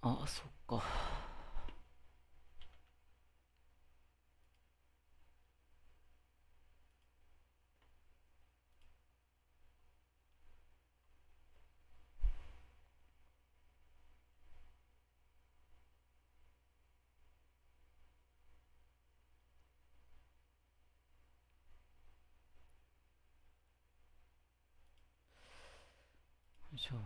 あ、そっか。よいしょ。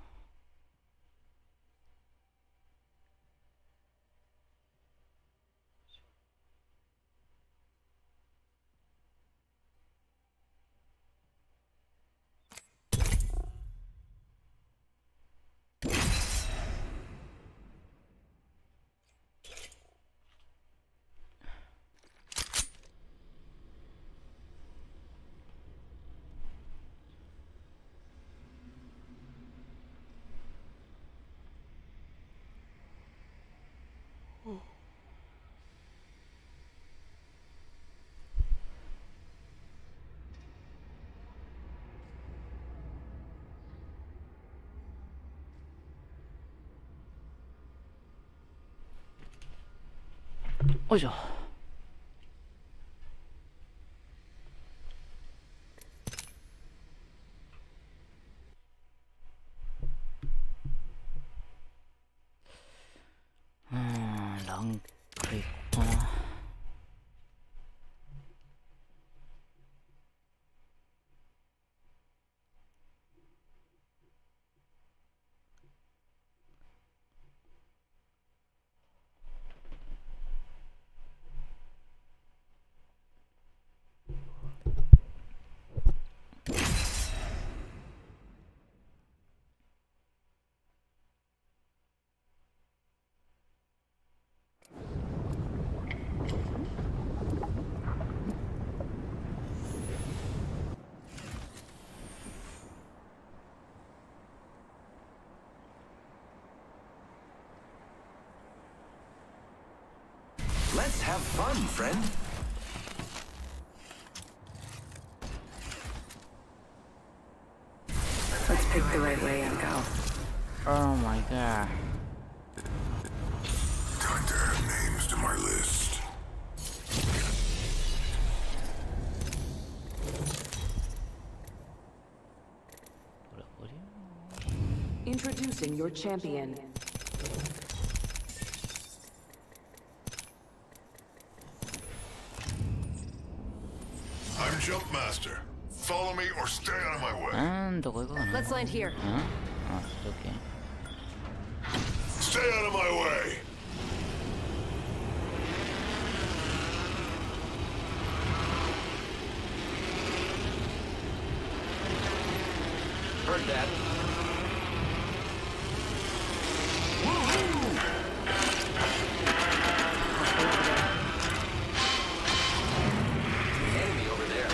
よいしょ。ランクいこうかな。 Let's have fun, friend. Let's pick the right way and go. Oh my god. Time to add names to my list. Introducing your champion. I'm Jumpmaster. Follow me or stay out of my way. どこ行こうかな。 Let's land here. あ、オッケー。 Stay out of my way. Heard that. Enemy over there.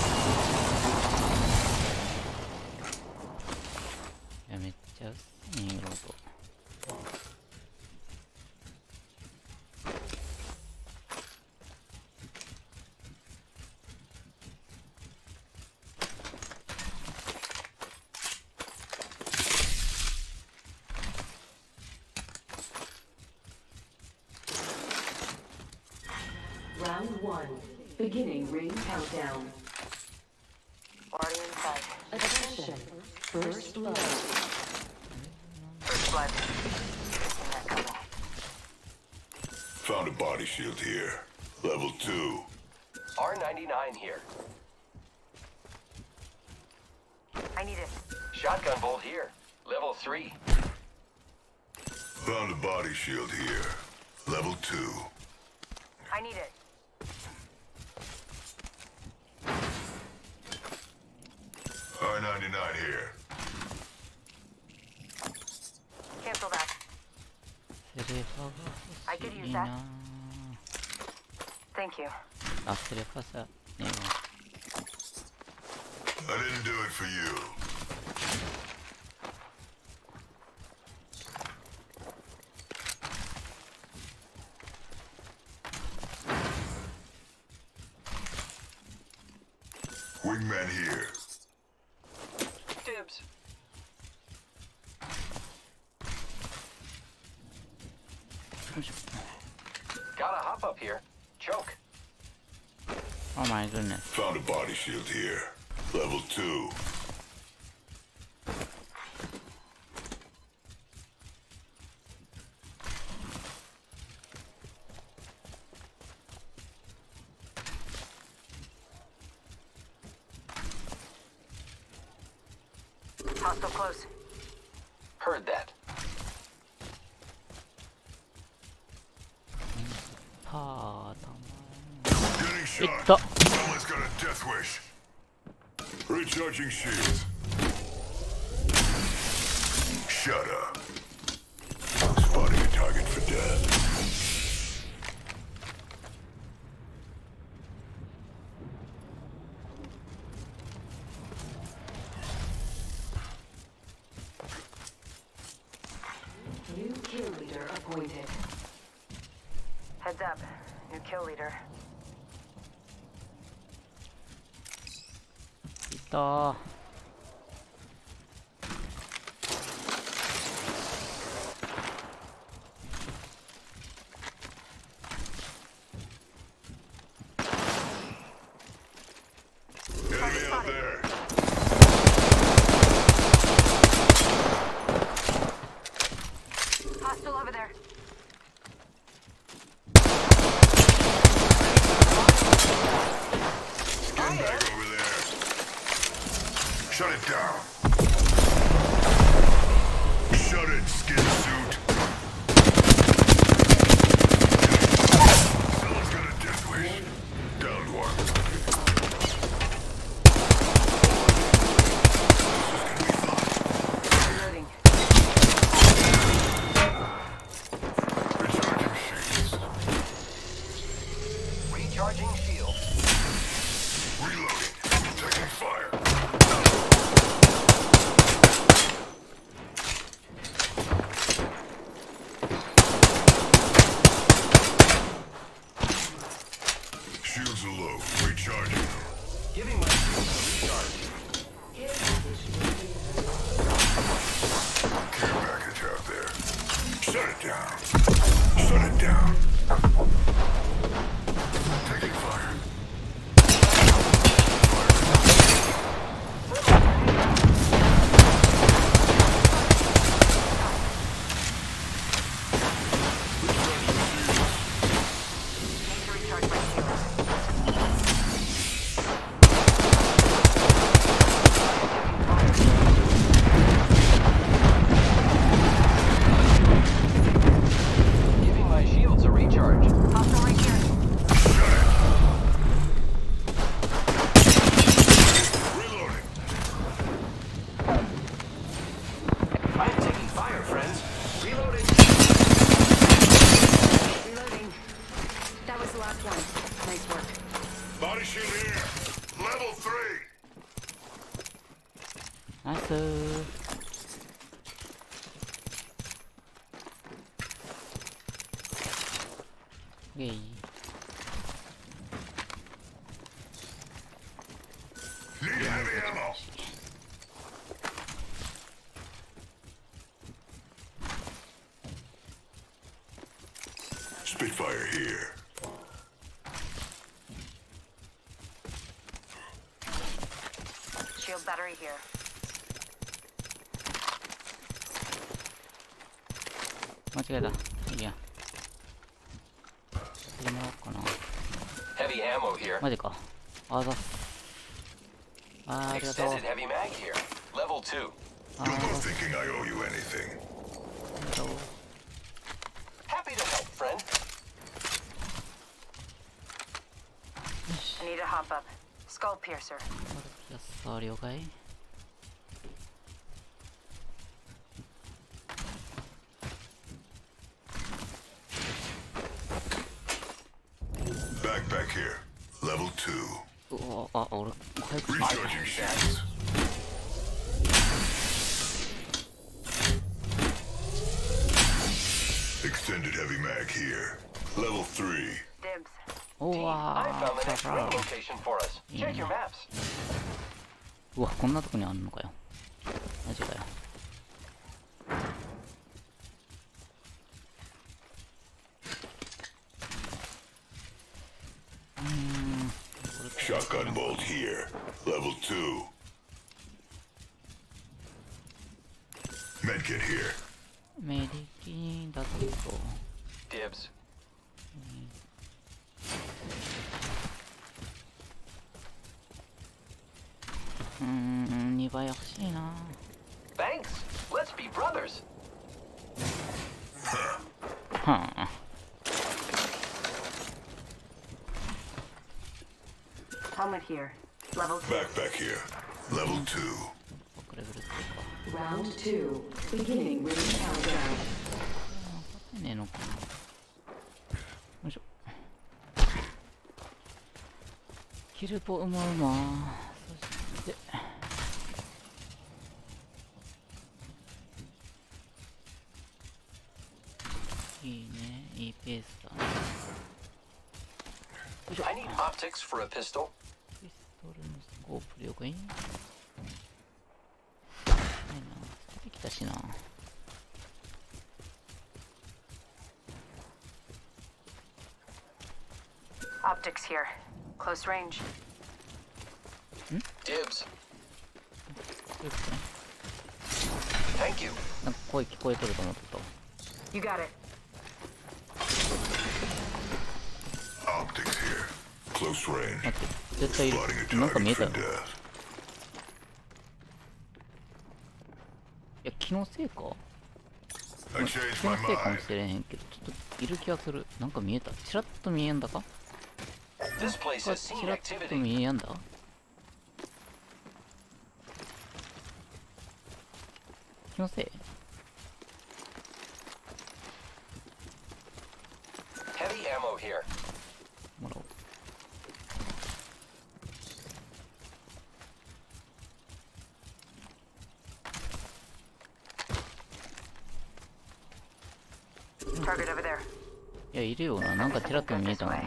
いや、めっちゃ薄いね、ロボ。 Round 1. Beginning ring countdown. Already inside. Attention. First blood. First blood. Seen that coming. Found a body shield here. Level 2. R99 here. I need it. Shotgun bolt here. Level 3. Found a body shield here. Level 2. I need it. R99 here. Cancel that. セレファが I 欲 could し use い that. な。 Thank you. あ、セレファさ、ねえわ。 I didn't do it for you. Wingman here. Dibs. Gotta hop up here. Choke. Oh my goodness. Found a body shield here. Level 2. Hostile close. Heard that. Getting shot. 있다. Someone's got a death wish. Recharging shields. Shut up. Spotting a target for death. New kill leader appointed. Heads up. New kill leader. 있다. Enemy out there. Hostile over there. Skin bag over there. Shut it down. Shut it, skin suit. Someone's got a death wish. Downed one. This is gonna be fun. Reloading. Recharging shields. Recharging shield. Reloading. Taking fire. Shields are low. Recharging. Giving my shields a recharge. Care package out there. Shut it down. Shut it down. Taking fire. Need to recharge my shields. Giving my shields a recharge. Hostile right here. Reloading. I'm taking fire, friends. Reloading. Reloading. That was the last one. Nice work. Body shield here. Level 3. 나이스. 오케이. Need heavy ammo. Spitfire here. Shield battery here. 間違えた。いいや。入れもらおうかな。 Heavy ammo here. マジか。あざっす。ありがとう。 Extended heavy mag here. Level 2. Don't go thinking I owe you anything. Happy to help, friend. I need a hop up. Skull piercer. やっさ、了解。 Backpack here. Level 2. うわ、あ、俺、早くし Recharging shields. Extended heavy mag here. Level 3. Dibs. う I わ found the ー、 next さ ring ら。 location for us. Check your maps. うわ、こんなとこにあんのかよ。マジかよ。 Shotgun bolt here. Level 2. Medkit here. メディキだと Dibs. 2倍欲しいな。 Thanks. Let's be brothers. はあ。 Helmet here. Level 2. Backpack here. Level 2. 僕レベルっていうか Round 2. Beginning ring countdown. 分かんねえのかな。よいしょ。キルポうまうま。そしていいね、いいペースだね。 I need optics for a pistol. ピストルのスコープ了解。ないな、出てきたしな。 Optics here. Close range. Dibs. そういうことね。 Thank you. なんか声聞こえとると思ったわ。 You got it. Optics here. Close range. 待って、絶対い Spotting る。 a なんか見え target たよ。 for い death. や、気のせいか I 気 changed の my せいかも mind. しれへんけど、ちょっといる気がする。なんか見えた。チラッと見えんだか This place チ has seen ラッと activity. 見えやんだ気のせい Heavy ammo here. もらおう。 Target over there. いや、いるよな。なんかチラッと見えたな。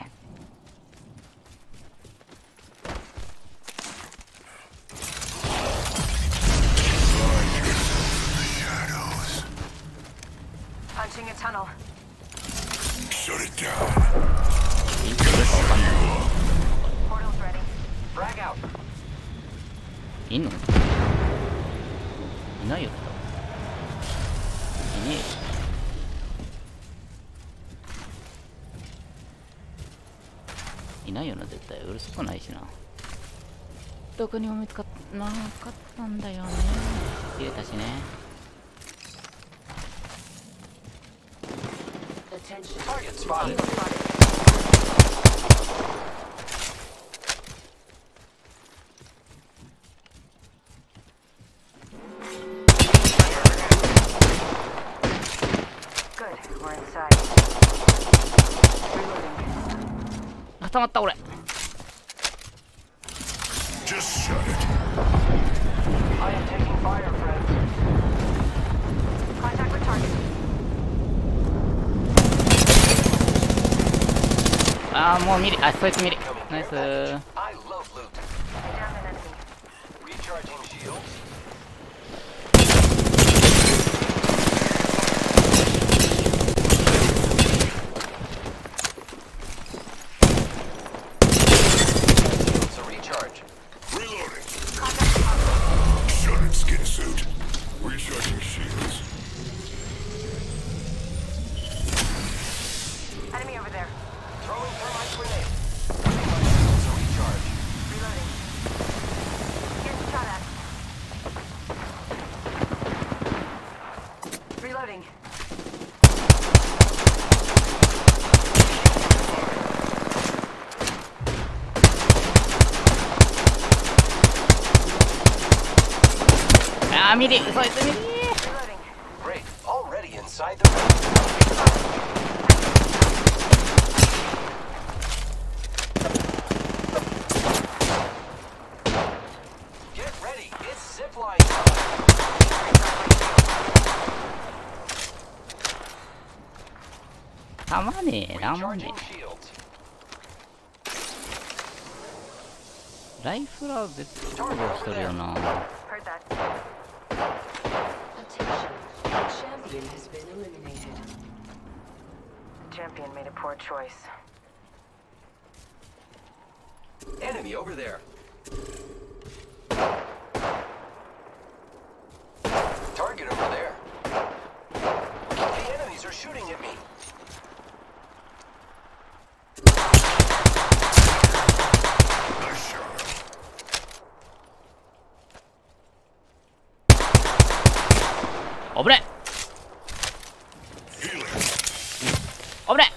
Punching a tunnel. Shut it down. いつかわかんない。 Portal's ready. Frag out. いんのいないよ、いねえよ。いないよな、絶対。うるさくないしな。どこにも見つかっなかったんだよね。入れたしね。 Attention. Target spotted. Good. We're inside. Reloading. 固まった、俺。 Just shut it. I am taking fire, friends. Contact with target. あー、もう見り。あ、そいつ見り。 Coming ナイ care ス package. I love loot. I downed an enemy. Recharging shields. Shields a recharge. Reloading. Contact with target. Shut it, skin suit. Recharging shields. Enemy over there. Throwing thermite grenade. Shields a recharge. Reloading. Getting shot at. Reloading. あー、見り。そいつ見り。 Reloading. Great. Already inside the ring. Get ready. It's zipline time. たまねえな、もんね Recharging shields. ライフラー別行動しとるよな。 Heard that. Attention. The champion has been eliminated. The champion made a poor choice. Enemy over there. Target over there. The enemies are shooting at me. Nice shot. 危ね Healing. 危ね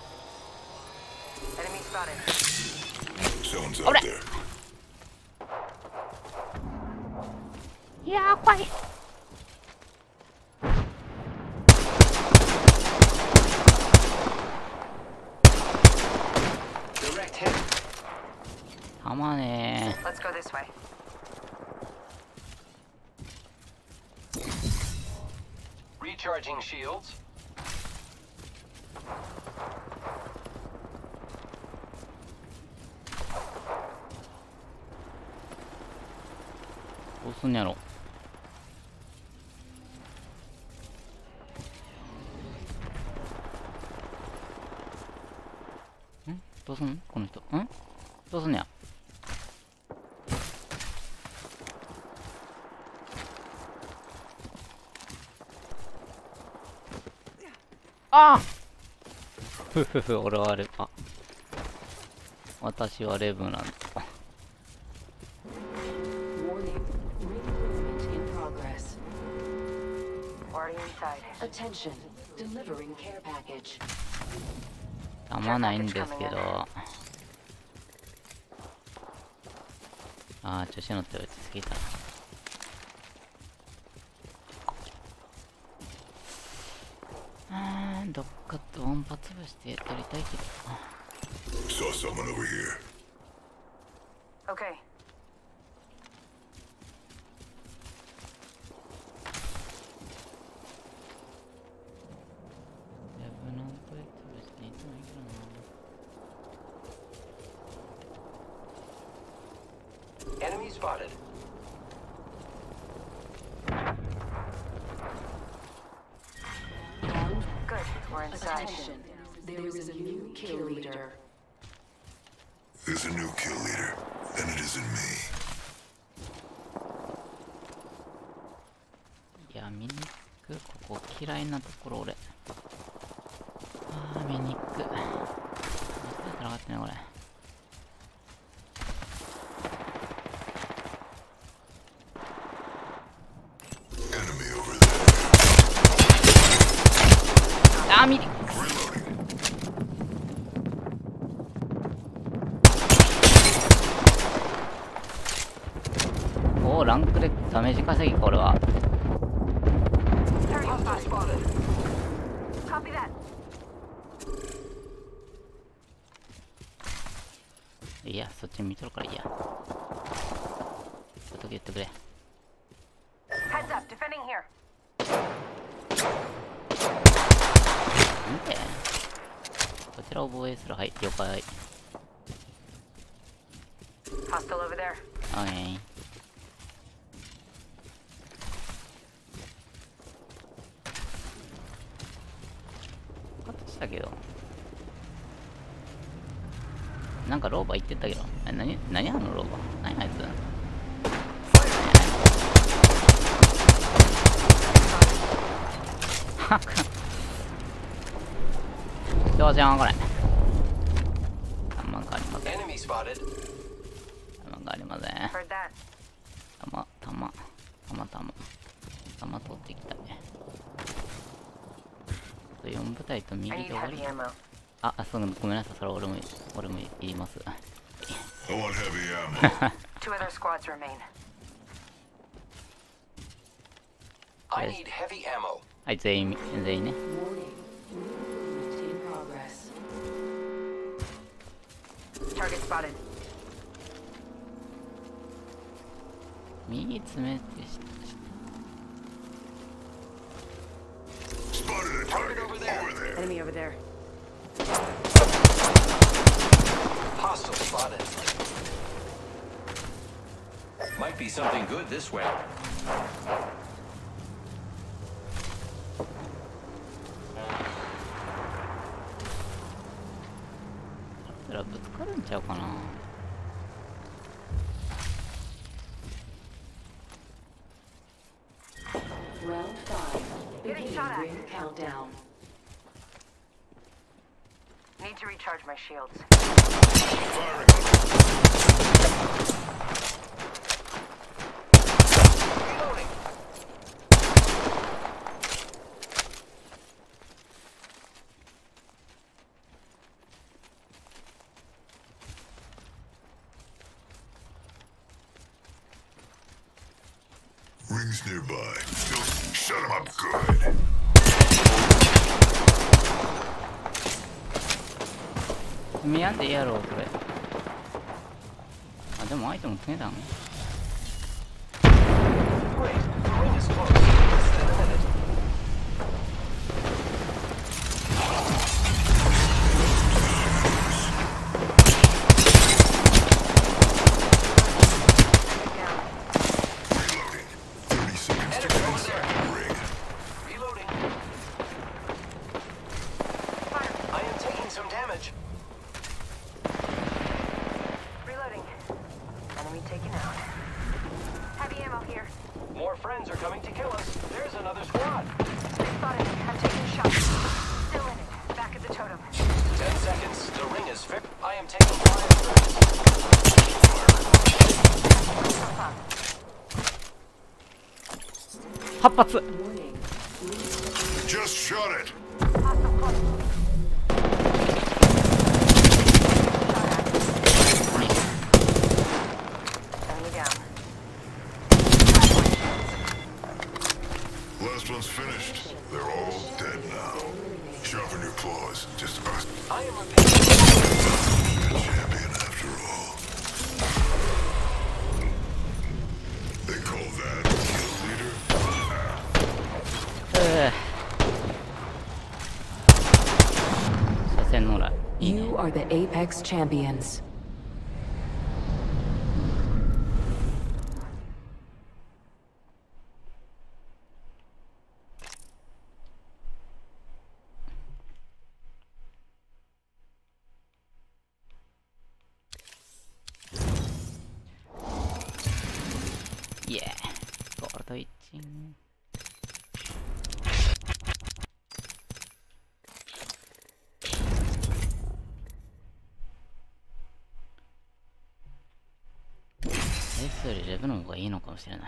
Enemy spotted. Someone's out Alright. there. いやー怖い Direct hit. たまね Let's go this way. Recharging shields. どうすんやろどうすんこの人どうすんやああふふふ俺は私はレブなんだ Warning. Ring movement in progress. Already inside. Attention. Delivering care package. たまないんですけど調子乗って落ち着いたどっかとワンパ潰してやりたいけど Saw someone over here. Okay. Enemy spotted. Good. We're inside. Attention. There is a new kill leader. There's a new kill leader, and it isn't me. いやミニックここ嫌いなところ俺ミニックつながってねこれ Enemy over there. ミニック Reloading. おーランクでダメージ稼ぎこれは Target spotted. Copy that. いやそっち見とるからいいやちょっと言ってくれ Heads up. Defending here. なんでこちらを防衛するはい了解 Hostile over there. オッケーカットしたけどなんかローバー言ってたけど何あのローバー何あいつどうしようこれ弾がありません Enemy spotted. 弾がありません Heard that. 弾取っていきたい4部隊と右 I で need 終わり heavy ammo. そうごめんなさいそれ俺もいります I want heavy ammo. 2 other squads remain. I need heavy ammo. はい全員ね Warning. Ring movement in progress. Target spotted. 右詰めて Spotted a target over there. Enemy over there. Hostile spotted. Might be something good this way. それはぶつかるんちゃうかな Round 5. Getting Beginning shot at. ring countdown. Need to recharge my shields. Firing. Reloading. Rings nearby. Shut him up good. 見やんでいいやろこれ。あ、でもアイテム手だな。 Great. The ring is close. Less than a minute. Reloading. 30 seconds to Enemy get over inside there. the ring. Reloading. I am taking some damage. Reloading. Enemy taken out. Heavy ammo here. More friends are coming to kill us. There's another squad. They spotted me. I'm taking shots. Still in it. Back at the totem. 10 seconds. The ring is fixed. I am taking fire. 8発。 Warning. Just shot it. Hostile close. Enemy down. Last one's finished. They're all dead now. Sharpen your claws. Just us. I am repairing. A champion after all. They call that kill leader? 車線のらいいね。 You are the Apex Champions. Yeah. Gordo itching. S よりレブの方がいいのかもしれない。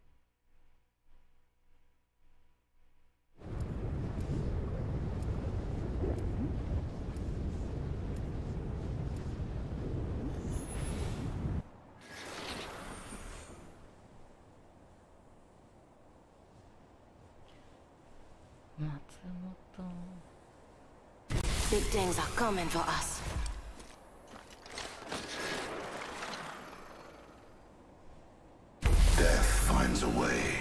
松本。 Big things are coming for us. Death finds a way.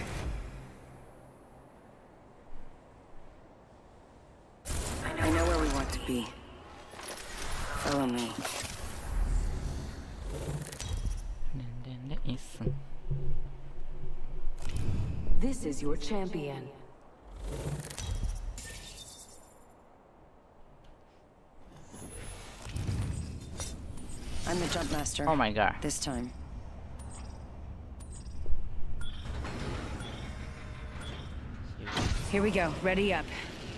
I know where we want to be. Follow me. でんでんでいいっすね。 This is your champion. I'm the jump master. Oh my god. This time. Here we go. Ready up.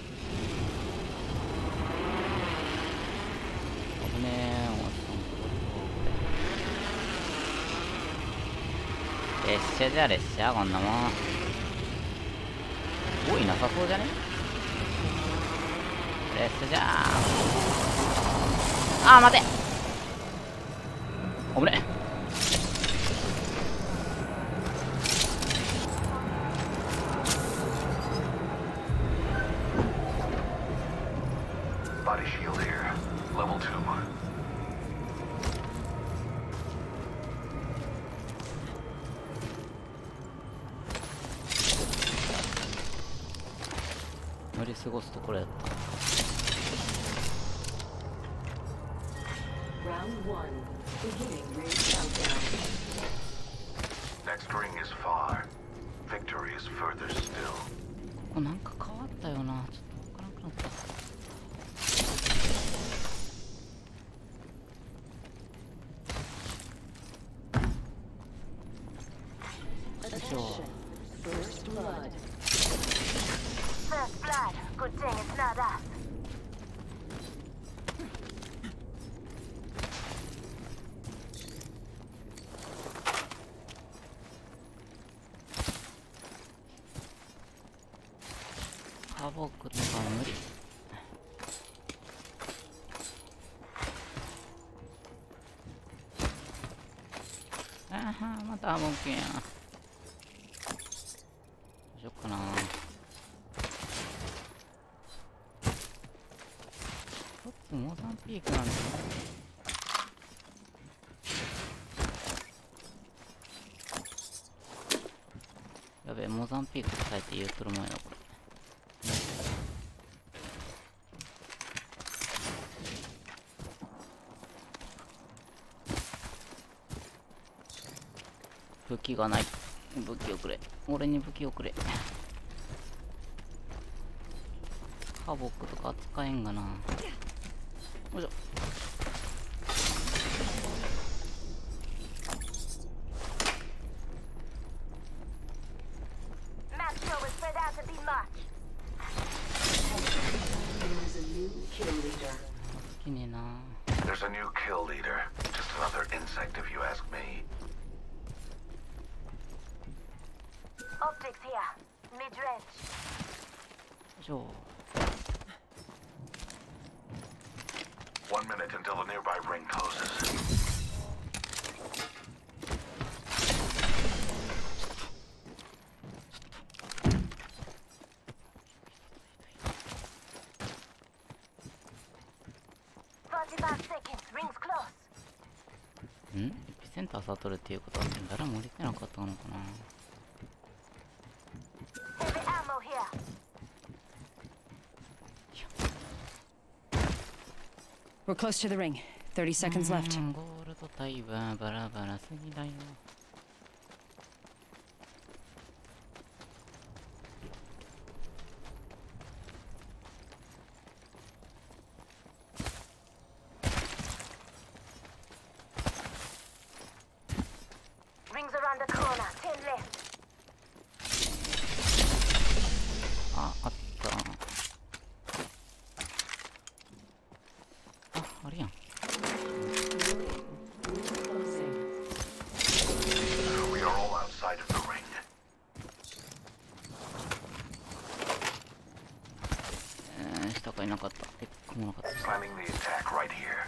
危ねえ。列車じゃ列車こんなもん。多いなさそうじゃね？列車じゃー。あー待て。危ねえ。 Body shield here. Level 2. 乗り過ごすところやった。 Round 1. Beginning ring countdown. Next ring is far. Victory is further still. ここなんか変わったよな。ちょっとわからなくなった。 Attention. First blood. ボックとか無理。ああ、またアーモンキュンや。どうしよっかな。トップモザンピークなんだよ。やべえ、モザンピークって書いて言うとるもんやな、これ。武器がない。武器をくれ。俺に武器をくれ。ハボックとか使えんがな。よいしょ。好きねえな。 There's a new kill leader. Just another insect if you ask me. Optics here. Mid-range. よいしょ。 1 minute until the nearby ring closes. Rings close. ん？エピセンター悟るっていうことは誰も降りてなかったのかな。 Heavy ammo here. We're close to the ring. 30 seconds left. ゴールドタイはバラバラすぎだよ。 Rings around the corner. 10 left. あ、あった。あ、あれやん。 We are all outside of the ring. 下がいなかった。エピックもなかった。 Planning the attack right here.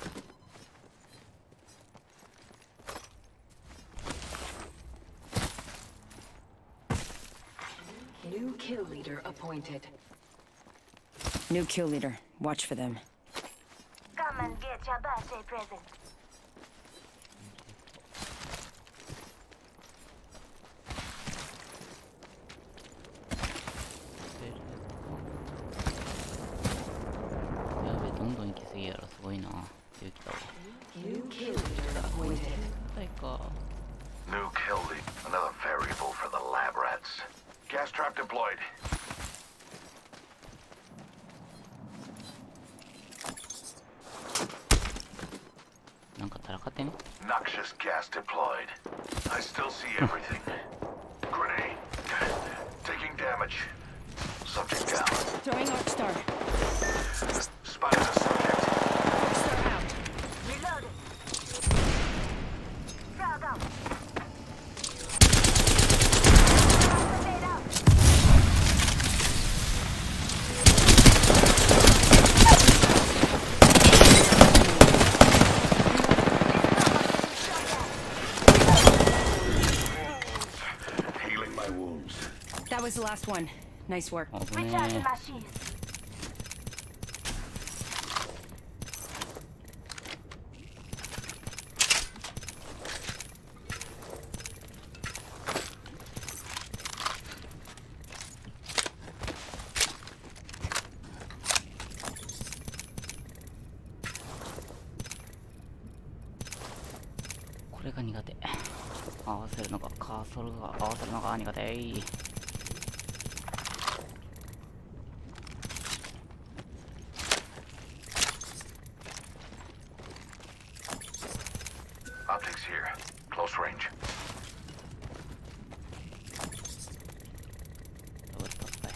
New kill leader appointed. New kill leader. Watch for them. Come and get your birthday present. やべえ、どんどん行き過ぎやろ。すごいな。勇気だわ。 New kill leader appointed. 誰か。 New kill lead. Another variable for the lab rats. Gas trap deployed. なんかたらかってね。 Noxious gas deployed. I still see everything. Grenade. Taking damage. Subject down. Throwing Arcstar. Spotted a subject. Arcstar out. Reloaded. Frag out. Grenade out. Healing my wounds. That was the last one. Nice work. 危ね Recharging え。 my shields. これが苦手。合わせるのが、カーソルが合わせるのが苦手。 Optics here. Close range. ダブルタッパイ。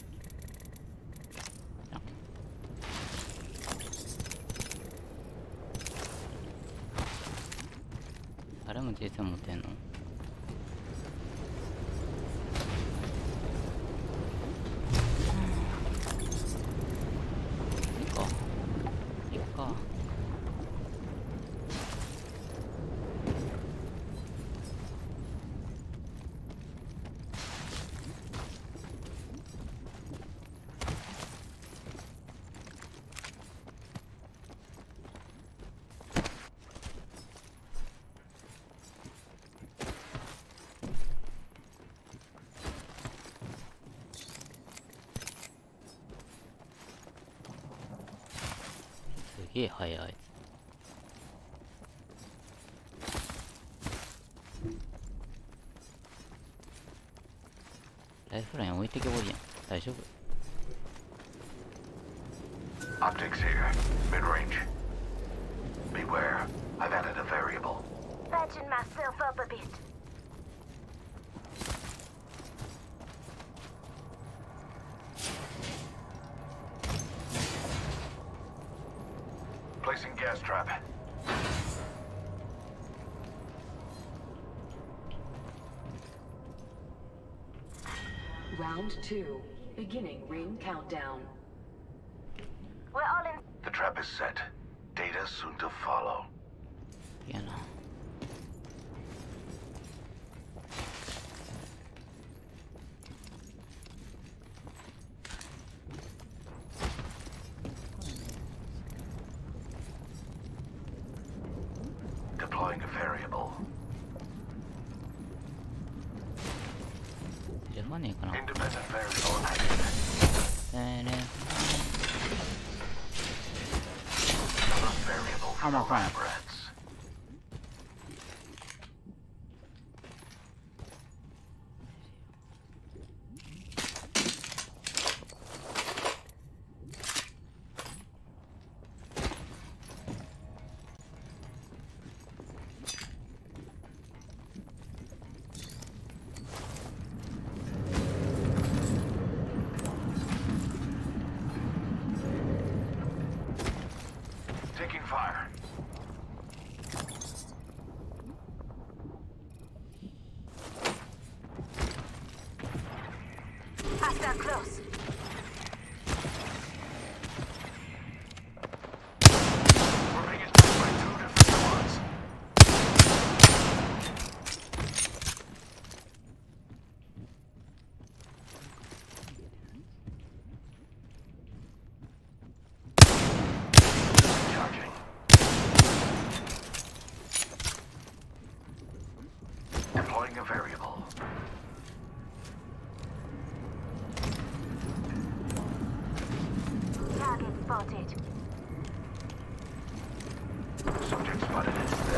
あ、誰も J 線持ってんの？ げえ速いあいつ。ライフライン置いてけぼりやん。大丈夫？ Optics here. Mid-range. Beware. I've added a variable. Patching myself up a bit. Placing gas trap. Round 2. Beginning ring countdown. We're all in. The trap is set. Data soon to follow. いやな。 Deploying a variable. じゃあねえかな。 Independent variable added. ね A variable for I'm a fan. rats. Taking fire. Hostile close. We're being attacked by 2 different squads. Charging. Deploying a variable. Target spotted. Subject spotted.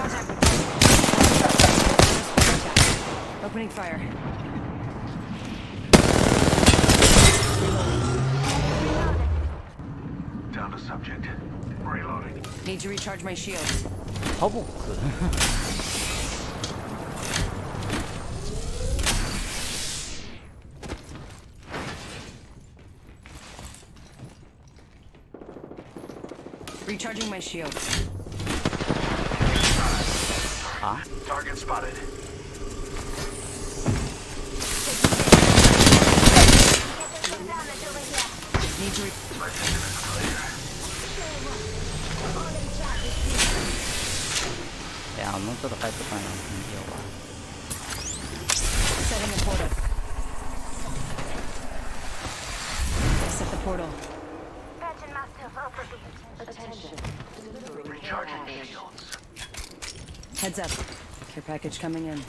Opening fire. Down to subject. Reloading. Need to recharge my shields. パボック Recharging my shields. Target spotted. Getting some damage over here. Need to My vision is clear. All in charge. いやもうちょっと帰ってこないな感じよ setting a portal. I set the portal. Patching myself up a bit. Attention. Recharging shields. Heads up. Care package coming in.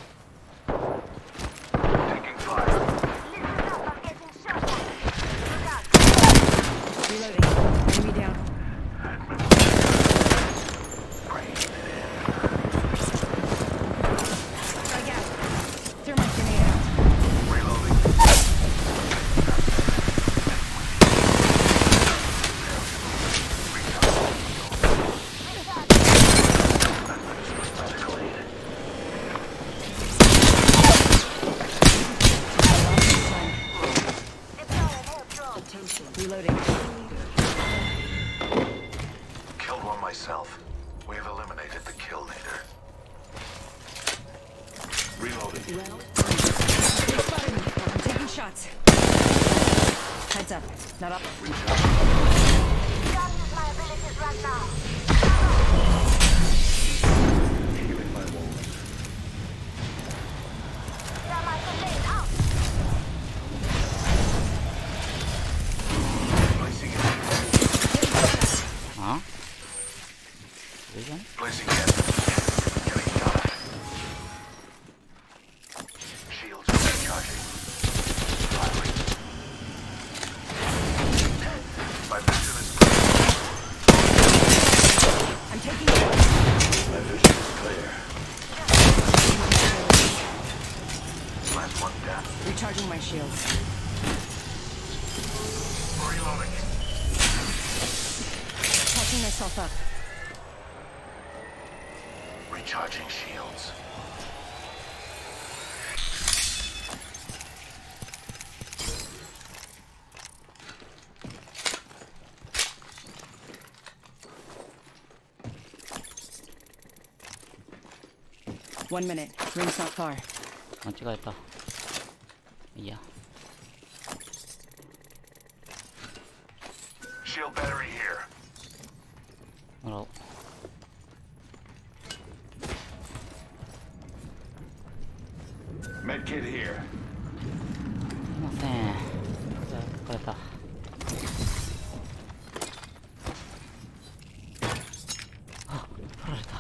Taking fire. Listen up, I'm getting shot at. Look out. Reloading. Enemy down. Strike out. Thermite grenade out. Reloading. Deploying air drone. Reloading. Killed one myself. We have eliminated the kill leader. Reloading. They spotted me. I'm taking shots. Heads up. Not up. Can't use my abilities right now. Healing my wounds. Thermite grenade out. Placing it. あそれじゃん Placing it. Getting done. Shields recharging. Firing. My mission is clear. Recharging my shields. Reloading. Patching myself up. Recharging shields. One minute. Ring's not far. 間違えた。いや。 Shield battery here. もらおう。 Medkit here. すいません。疲れた。あ、取られた。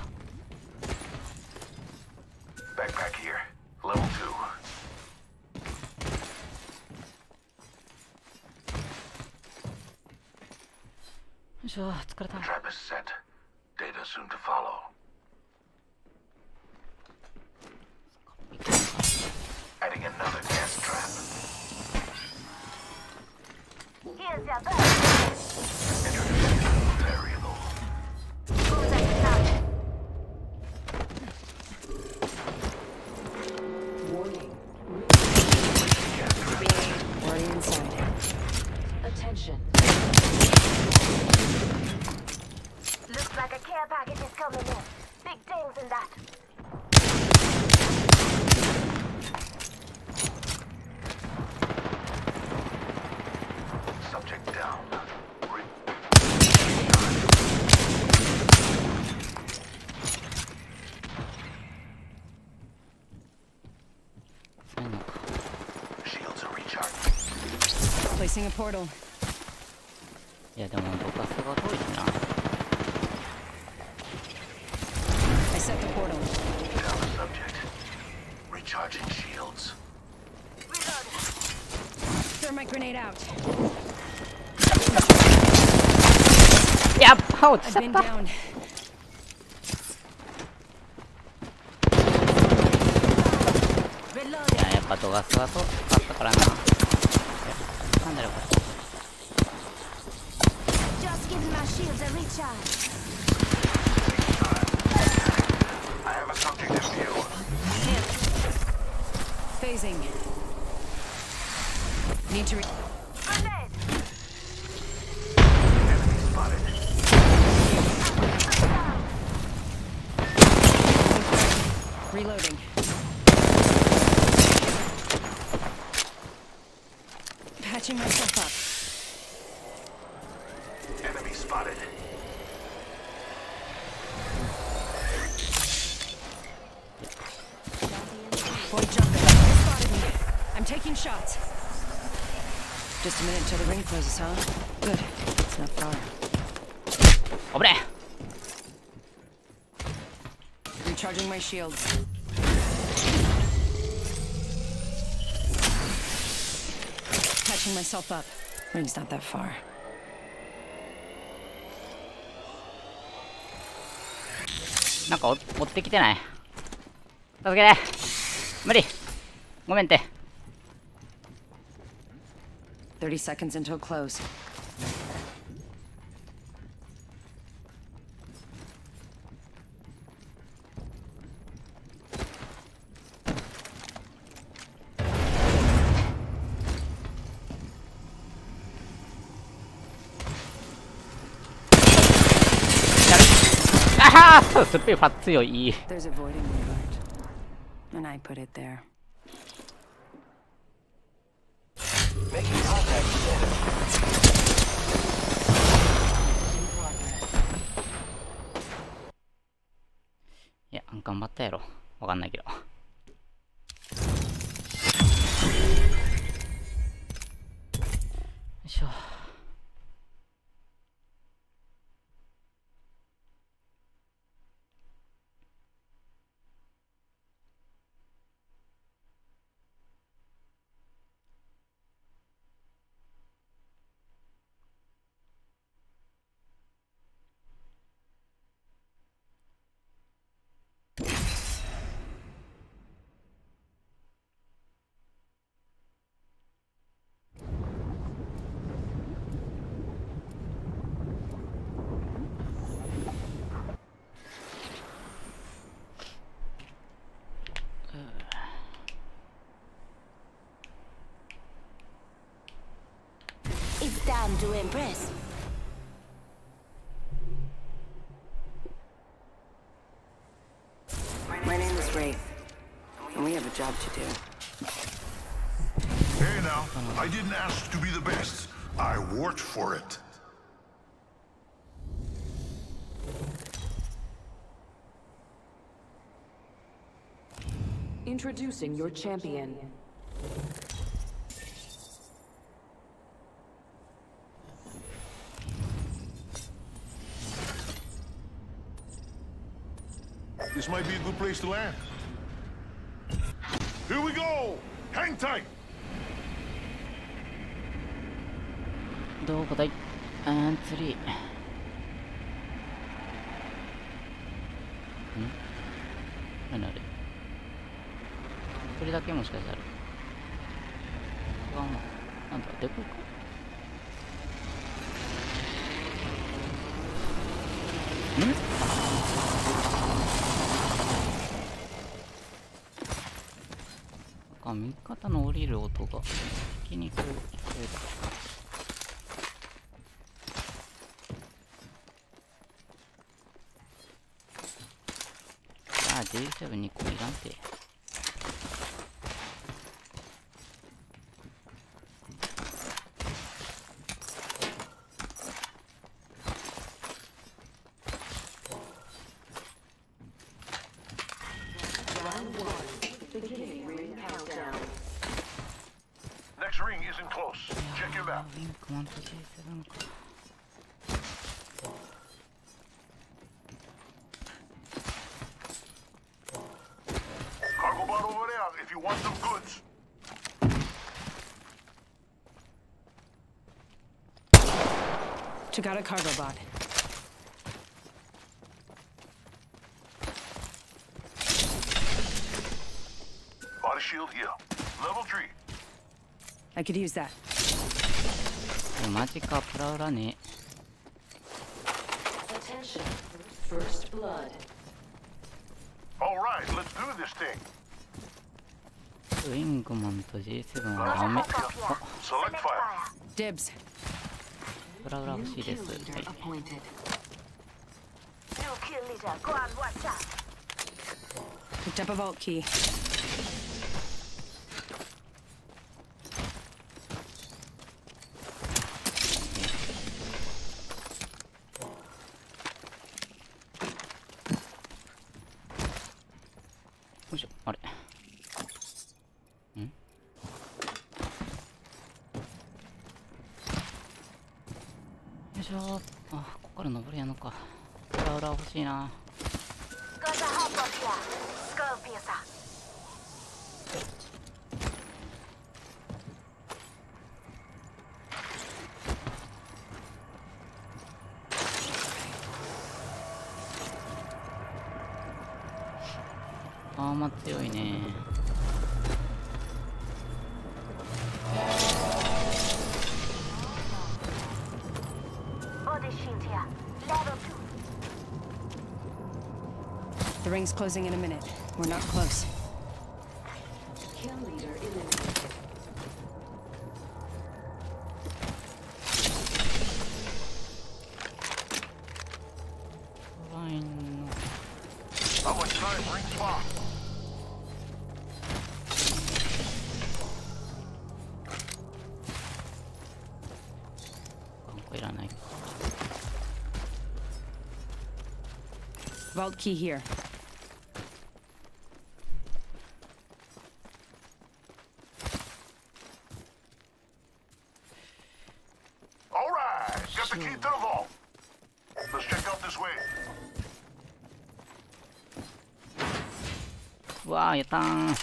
Backpack here. Level 2. よいしょ、疲れた。 Trap is set. Data soon to follow. Adding another gas trap. Here's your bird. Introducing a new variable. Who's that now? Warning. Gas trap. Already inside. Attention. Looks like a care package is coming in. Big things in that. Subject down. Shields are recharging. Placing a portal. いや、でも、どかすが遠いしな。 I set the portal. Down the subject. Recharging shields. Thermite grenade out. やっぱ落ち I've ちゃ been った。 down. いや、やっぱドガスが遠かったからな。なんだろう、これ。 Just give my shields a recharge. I have a subject in view. Phasing. Need to Grenade! Enemy spotted. reloading. Patching myself up. Enemy spotted. Boy jumping. They spotted me. I'm taking shots. Just a minute until the ring closes, huh? Good. It's not far. 危ね Recharging my shields. Patching myself up. Ring's not that far. なんか追ってきてない。助けて。無理。ごめんって。 30 seconds until close. Ah, スピーファ強い。 There's a void in my heart. And I put it there. Making contact with enemy. In progress. いや、頑張ったやろ。わかんないけど。よいしょ。 trying to impress. My name is Wraith, and we have a job to do. Hey now, I didn't ask to be the best. I worked for it. Introducing your champion. This might be a good place to land. Here we go! Hang tight! どこだい？釣り。何あれ？鳥だけもしかしたら。違うな。なんだ、デコか？味方の降りる音が聞きにくい。ああ、J7 2個いらんて。 Next ring isn't close. Check your map. ウィンクマンと J7 か。 Cargo bot over there if you want some goods. Took out a cargo bot. Body shield here. Level 3. I could use that. マジか、プラウラね。 Attention. First blood. All right, let's do this thing. ウィングマンと J7 はダメ。 Select fire. Dibs. プラウラ欲しいです。 Kill leader はい。 appointed. New kill leader, go on, watch out. Picked up a vault key. よいしょ、あれ。ん？よいしょ。あ、ここから登りやんのか。プラウラ欲しいな。 Got a hop up here. Skull piercer. あーまあ強いね。 Body shield here. Level 2. The ring's closing in a minute. We're not close. Kill leader eliminated. How much time? Ring spot. ここいらない。 Vault key here. All right, got the key to the vault. Let's check out this way. うわー、やったー。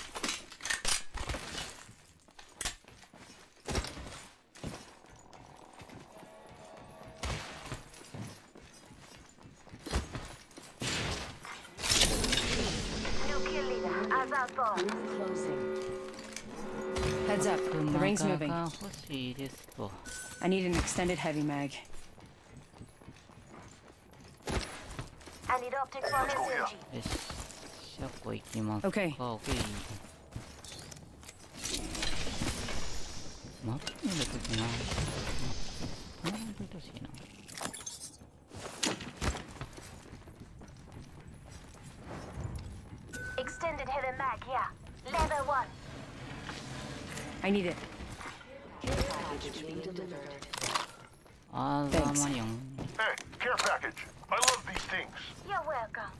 New kill leader, as outbound. Closing. Heads up. The ring's 馬 moving. が欲しいですと。 I need an extended heavy mag. I need optics for Let's go here. SMG. よし。車庫行きますか。 OK オッケー。マップ見るときな。 止められてほしいな。 Extended heavy mag here. Level 1. I need it. Package being delivered. あざまよん。 Hey, care package. I love these things. You're welcome.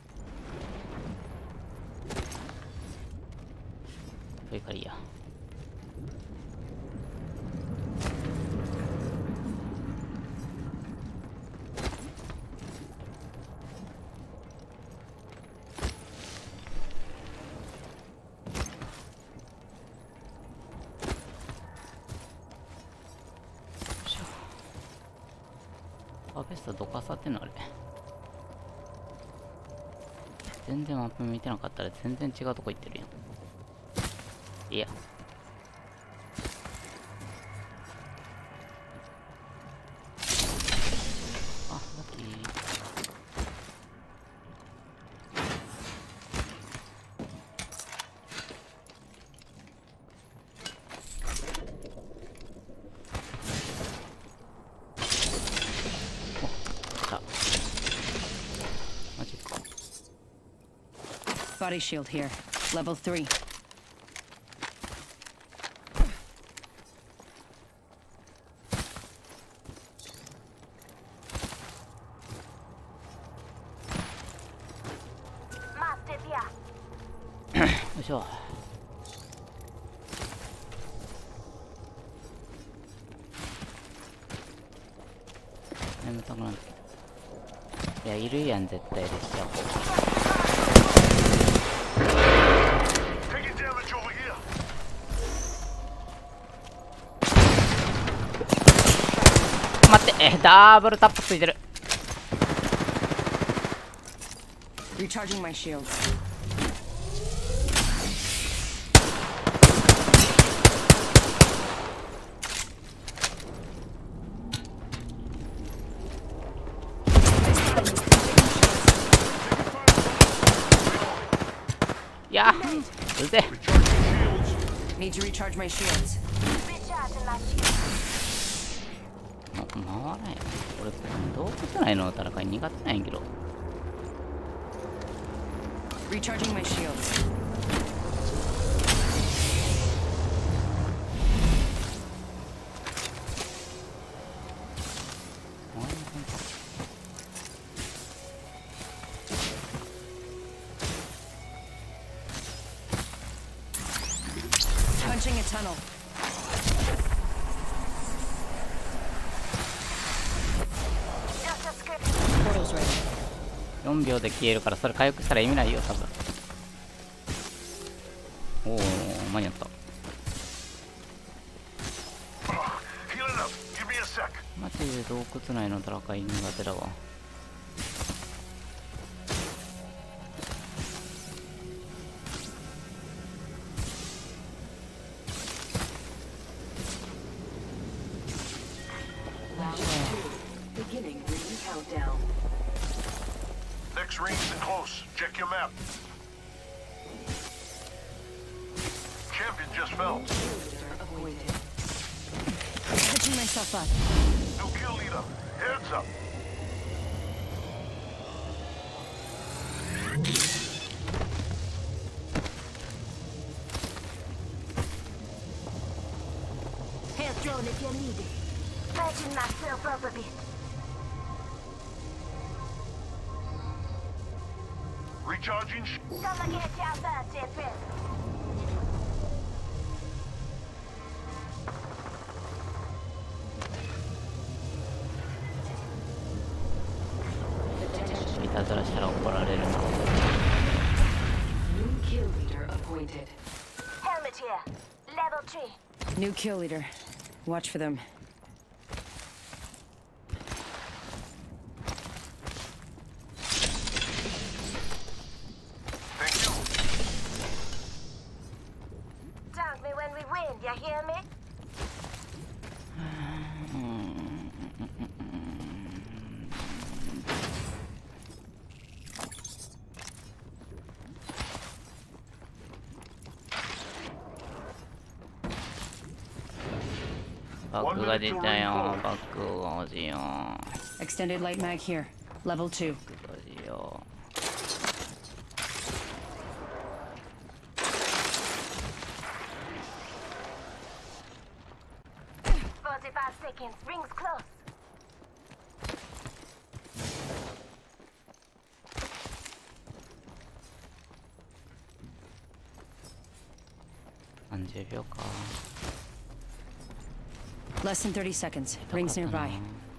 それからいいや。あ、ベストどかさってんのあれ。全然マップ見てなかったら全然違うとこ行ってるやん。いや。あ、ラッキー。 Body shield here. Level 3. Master here. よいしょ。眠たくなってきた。いや、いるやん、絶対列車。 Taking damage over here. 待って、ダブルタップついてる。 Recharging my shields. Yeah. Is it? Need to recharge my shields. Recharging my shield. 回らんやん。俺、洞窟内の戦い苦手なんやけど。 Recharging my shields. Punching a tunnel. Just a script. Portal's ready. 4秒で消えるから、それ回復したら意味ないよ、多分。おお、間に合った。 Healing up. Give me a sec. マジで洞窟内の戦い苦手だわ。 Beginning ring countdown. Next ring's in close. Check your map. Champion just fell. Catching myself up. New kill leader. Heads up. Hail drone if you need it. Patching myself up a bit. Recharging. Gonna get you out there, champion. Sh いたずらしたら怒られるな。 New kill leader appointed. Helmet here. Level 3. New kill leader. Watch for them. Thank you. Thank me when we win, you hear me? バッグが出たよ。バッグが欲しいよ。 Extended light mag here. Level 2. 欲しいよ。 45 seconds. Rings close. 30秒か。 Less than 30 seconds. Rings nearby.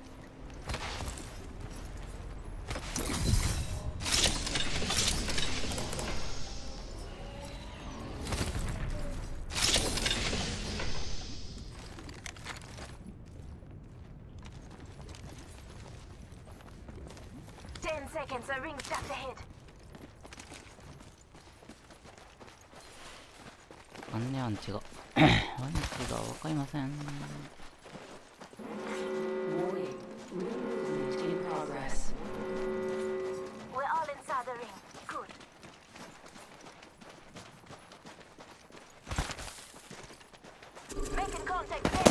10 seconds. A ring just ahead. アンチがアンチがわかりません。 Warning. Movement in progress. We're all inside the ring. Good. Making contact there.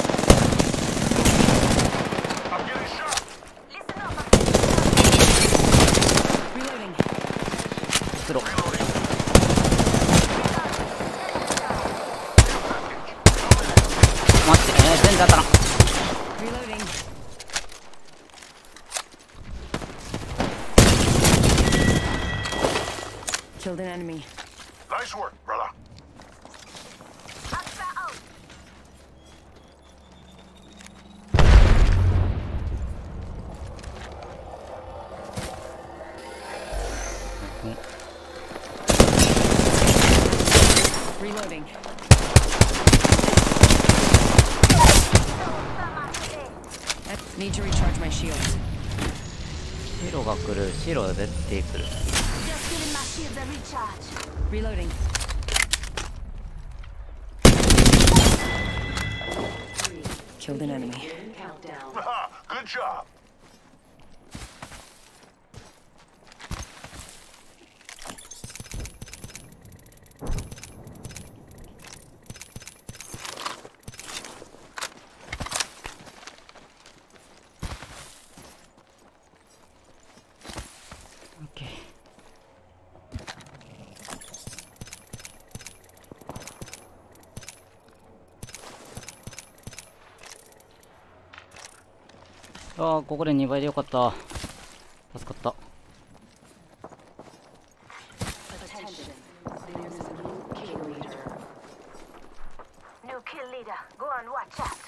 I'm getting shot. Listen up. Reloading. 黒。 待って、全然当たらん。 Reloading. Killed an enemy. Nice work, brother. Extra out. うん Reloading. Need to recharge my shields. 白が来る。白が絶対来る。 Just giving my shields a recharge. Reloading. Killed an enemy. Ring countdown. Haha, good job. OK。ああ、ここで2倍でよかった。助かった。 Attention. There's a new kill leader. New kill leader. Go on, watch out.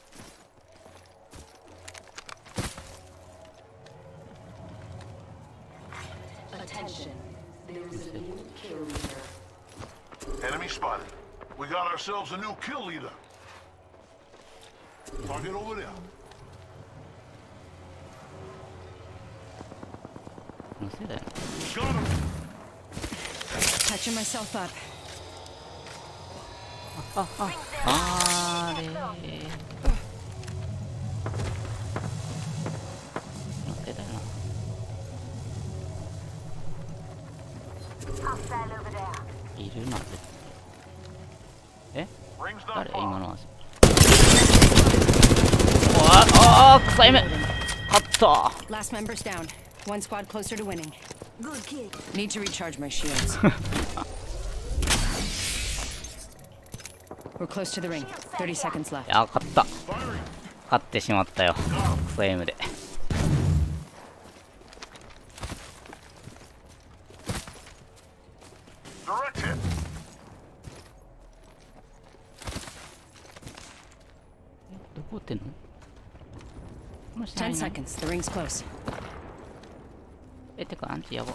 Attention. There's a new kill leader. Enemy spotted. We got ourselves a new kill leader. Target over there. のせいだよ。 Got him. Patching myself up. あれー。のせいだよな。 Hostile over there. いるなぜ。え Ring's not 誰 far. 今のは。ああ、臭い目。勝った。 Last member's down. One squad closer to winning. Good kid. Need to recharge my shields. We're close to the ring. 30 seconds left. いや、勝った。 Firing. 勝ってしまったよ。クソエムで。 Direct hit. どこ撃ってんの？この下 10 にいない seconds. The ring's close. てかアンチやば。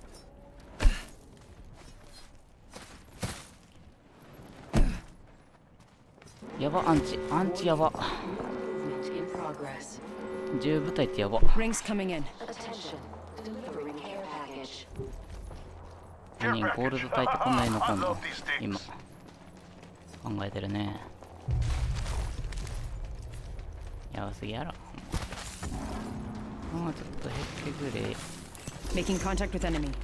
やば、アンチやば。 Movement in progress. 10部隊ってやば。 Rings coming in. Attention. Delivering care package. 何ゴールド隊ってこんなに残んの？今考えてるね。やばすぎやろ。もうちょっと減ってくれ。 Making contact with enemy.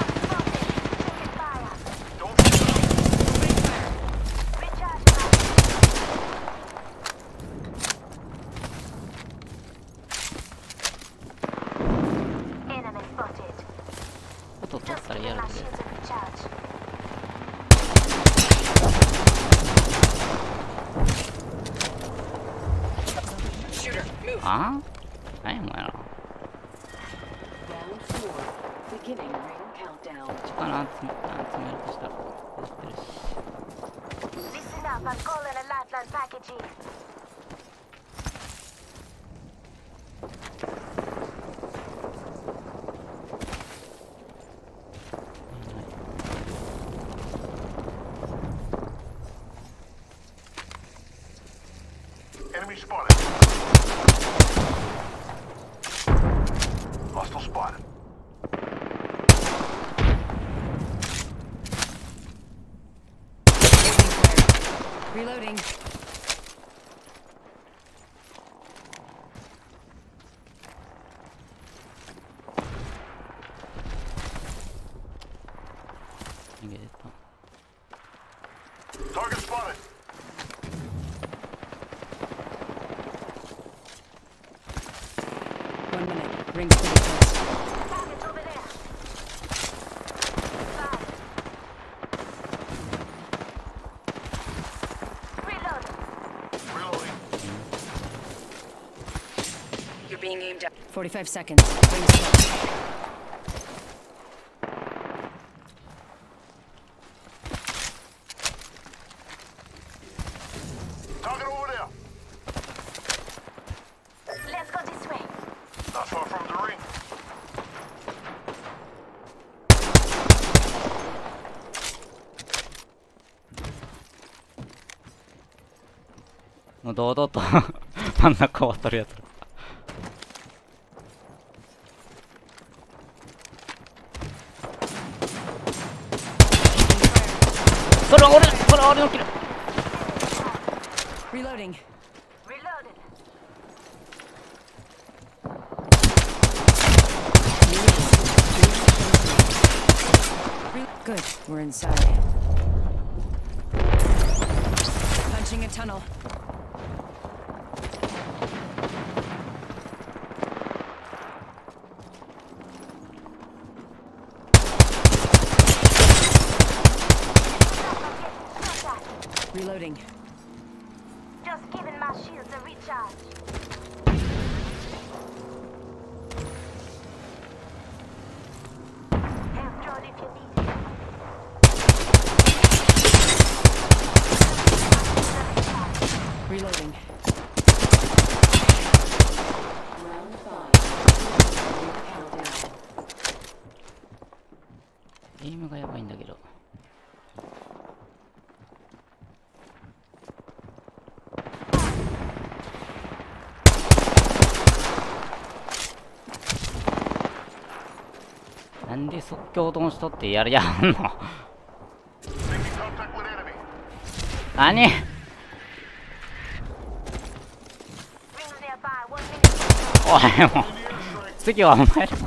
Don't Recharge. あ何やお前ら Round 4. Beginning ring countdown. こっちかな集めるとしたらやってるし Listen up, I'm calling a lifeline package in. Enemy spotted. Hostile spotted. Reloading. Target spotted. One minute. Rings pretty close. Target over there. 5. Reload. Reloading. You're being aimed at. 45 seconds. Rings close. Target over there. Let's go this way. Not far from the ring. もう堂々と真ん中渡るやつそれは俺のキル Reloading. Reloaded. Good. We're inside. Punching a tunnel. Reloading. Just giving my shields a recharge. Help drone if you need it. Reloading. Round 5. Ring countdown. ゲームがやばいんだけどなんで即興ドンしとってやんの Making contact with enemy. 何 Rings nearby. 1 minute. おいもう次はお前ら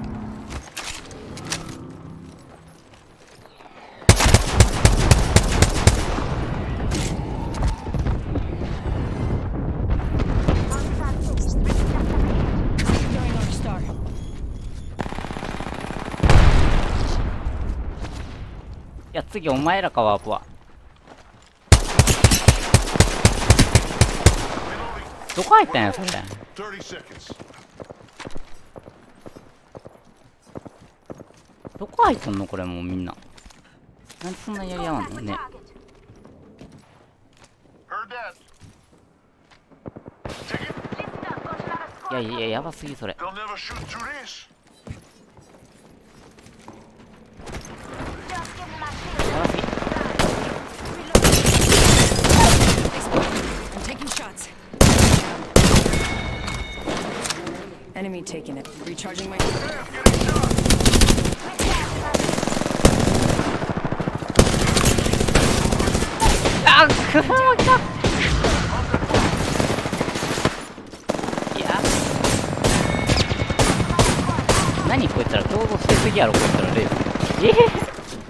Going North Star. いや次お前らかワープは Reloading. どこ入ったんやそれ 30 seconds. どこ入っとんのこれもうみんななんでそんなやり合わんのね Heard that. Take it. Listen up. Got another い squad. ややばすぎそれ They'll never shoot through this. Just giving my や shields. ばすぎ I'm taking shots. Enemy taking it. Recharging my. Damn, getting shot. あっくー来たいや何こいつら競争してすぎやろこいつらレース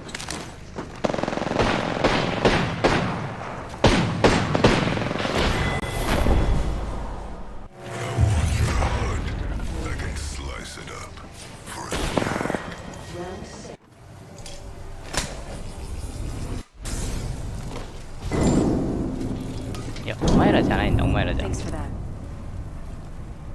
I can slice it up for a snack. Round 6. いやお前らじゃないんだお前らじゃん Thanks for that.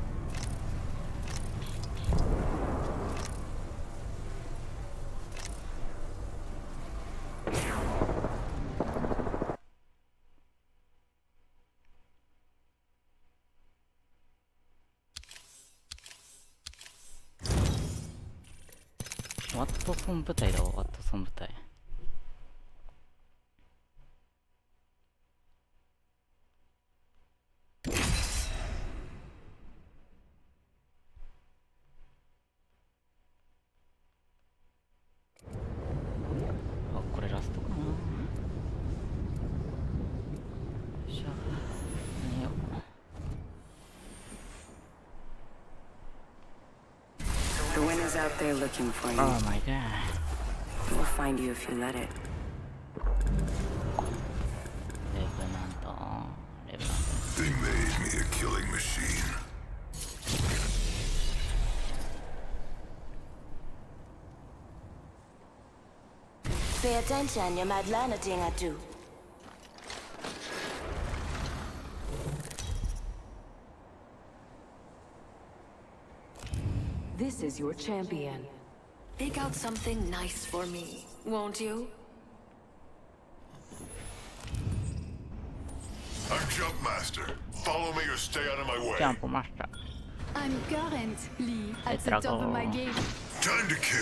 ワットソン部隊だわ、ワットソン部隊。あ、これラストかな。よいしょ。何よ。 The wind is out there looking for you. Oh my god. It will find you if you let it. レブナント。レブナン They made me a killing machine. Pay attention, you might learn a thing or two. This is your champion. Pick out something nice for me, won't you? I'm Jumpmaster. Follow me or stay out of my ト。 way. ジャンプマスター。 I'm currently at the Drago. top of my game. Time to kill.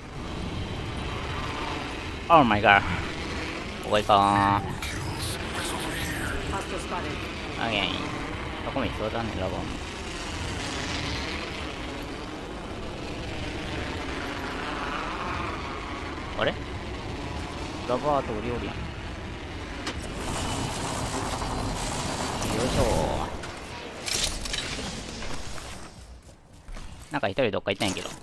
Oh my god. ここ行こう。 Kills. What's over here? Hostile spotted. オッケー。どこもいそうだね、ラボン。あれラバーとお料理やん。よいしょ。なんか一人どっか行ったんやけど。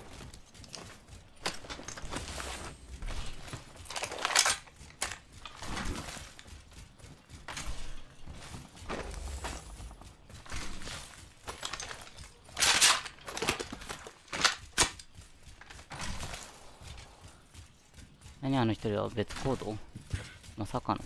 何あの一人は別行動まさかの。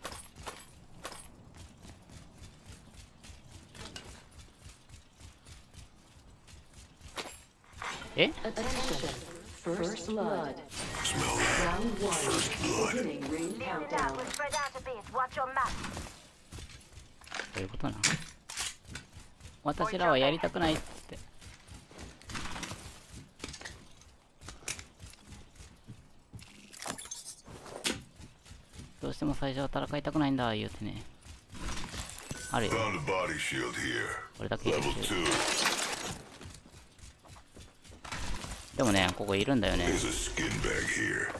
え First blood. Smell that? Round one. First blood. Beginning ring Clean it out. countdown. We'll spread out a bit. Watch your map. どういうことなの。私らはやりたくないっつって。どうしても最初は戦いたくないんだ言うてね。あるよ。 Found a body shield here. これだけ Level 入れてる。 2. でもね、ここいるんだよね。 There's a skin bag here.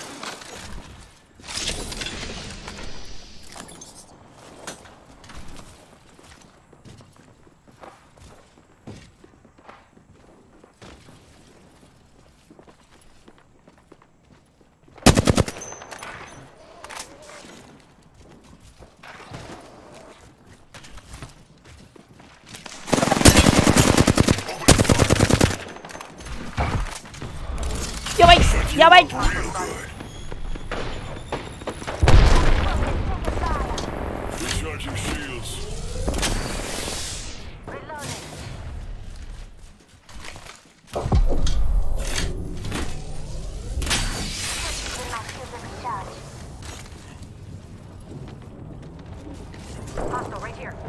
Open door. やばいやばい。 Real good. Recharging shields. Reloading. Give my shield a recharge. Hostile right here.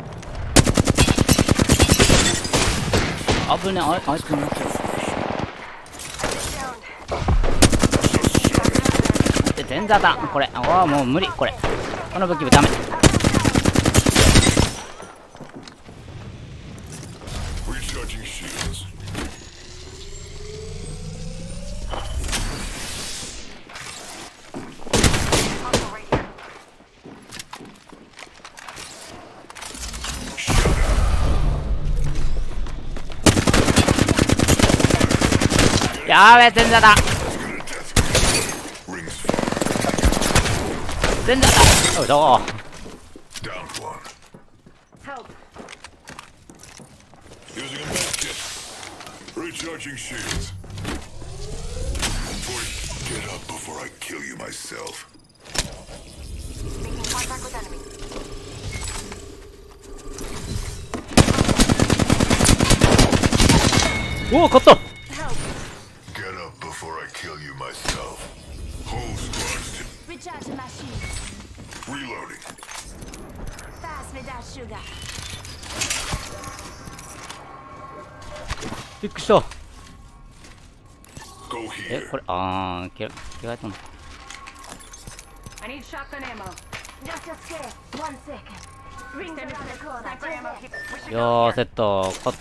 危ねえ、あいつになってる。 Downed. 前座だこれ。ああもう無理これ。この武器はダメ。 Recharging shields. Hostile right here. やべえ前座だ。 Rings 前座だ。おいどう。 down one. Help. Using a medkit. Recharging shields. Get up before I kill you myself. Making contact with enemy. おお勝った。 Get up before I kill you myself. Whole squads to Recharging my shield. Reloading. Fast without sugar. びっくりした。 Go え、 here. これ、着替えたの。 I need shotgun ammo. Just a scare. 1 second. Rings around the corner. Sniper ammo here. We should よ go ー、セ here. ット、勝った。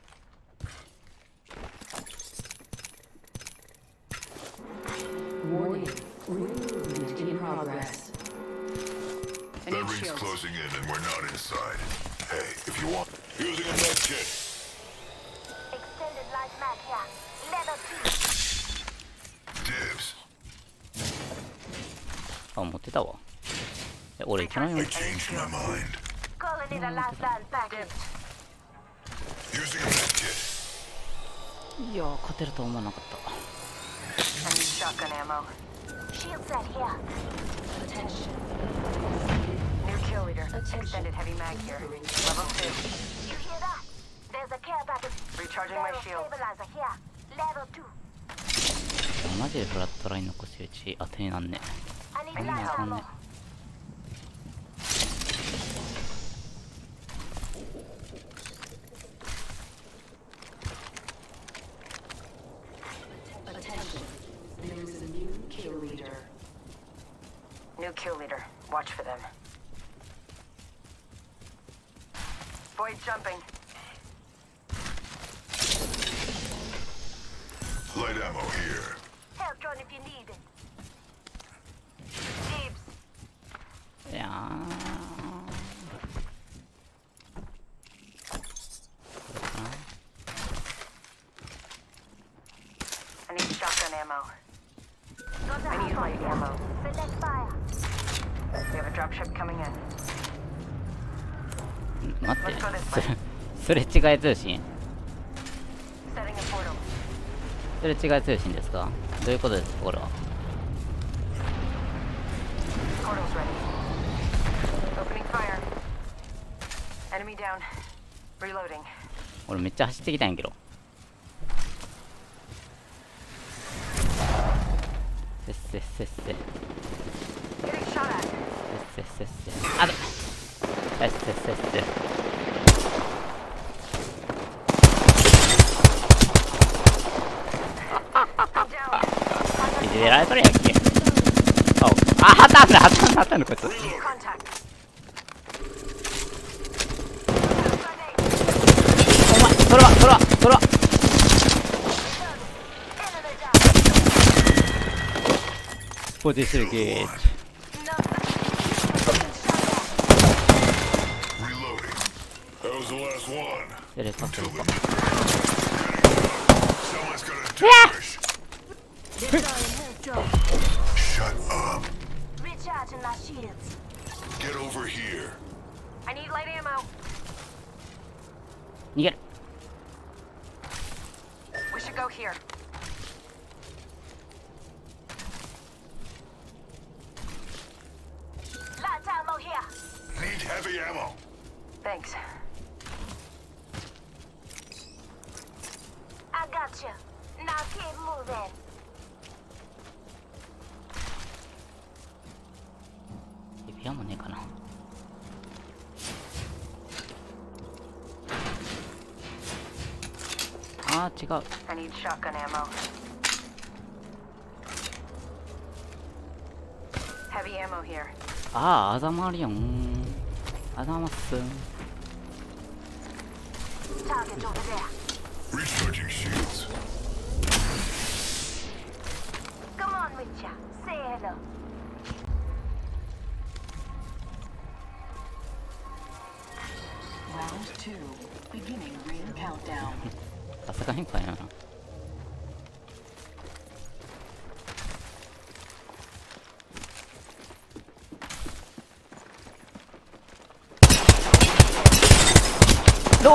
Warning. Ring movement in progress. I That need ring's shields. closing in and we're not inside. Hey, if you want. Using a med kit. Extended life mag here. Level 2. Dibs. あ、持ってたわ。え、俺行かないよ。 I changed my mind. Calling in a lifeline package. Using a med kit. いやー、勝てると思わなかった。 I need shotgun ammo. Shield set here. Attention. New kill leader. Extended heavy mag here. Level 2. You hear that? There's a care package. Recharging my Barrel shield. stabilizer here. Level 2. マジでフラットラインの腰打ち当てになんね。 I need あんな light あかんね。 ammo. Attention. There is a new kill leader. New kill leader. Watch for them. Void jumping. Light ammo here. Help drone if you need it. Dibs. いやー。 I need shotgun ammo. Got a I need hop light on. ammo. Select fire. We have a dropship coming in. 待って Let's go this way. それ違い通信 Setting a portal. それ違い通信ですかどういうことですかこれは Portal's ready. Opening fire. Enemy down. Reloading. 俺めっちゃ走ってきたんやけどせっせっせっせ Getting shot at. せっせっせっせあだせっせっせっせ I'm down. いじめられとるやんけあ当たんのこいつ Contact. お前それは Enemy down. ポジションゲージ Reloading. That was the last one. テレパス Till か the Someone's gonna diminish. Deploying health drone. Shut up. Recharging my shields. Get over here. I need light ammo. 逃げる We should go here. Light ammo here. Need heavy ammo. Thanks. I got you. Now keep moving. 指輪もねえかなあー違う I need shotgun ammo. Heavy ammo here. あーあざまるよんあざますん Target over there. Recharging shields. Come on, Witcher. Say hello. Round 2. Beginning ring countdown. さすがにかやなロー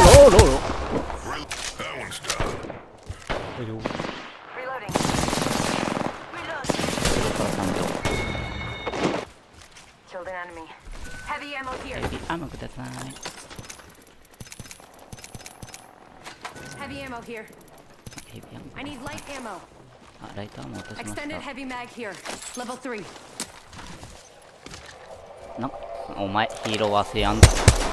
That one's down. Reloading. Reload. Killed an enemy. Heavy ammo here. 指甘ください Heavy ammo here. 指甘 I need light ammo. あ、ライターも落としまし Extended た。 heavy mag here. Level 3. なんかお前ヒーロー忘れやんだ。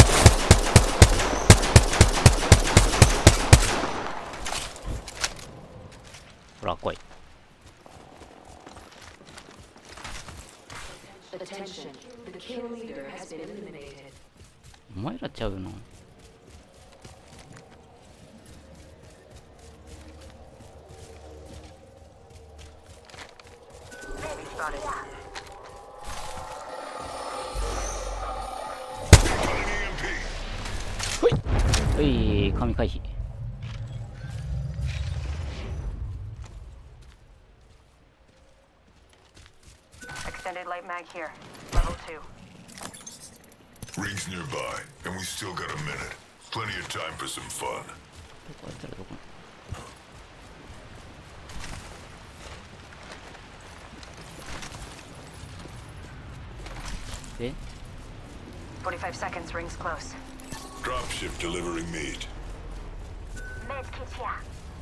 ほら来い。 Attention. The kill leader has been eliminated. お前らちゃうの。ほい。ほい、神回避。 Extended light mag here. Level 2. Rings nearby, and we still got a minute. Plenty of time for some fun. どこやったらどこ。で、 45 seconds, rings close. Dropship delivering meat. Med kit here.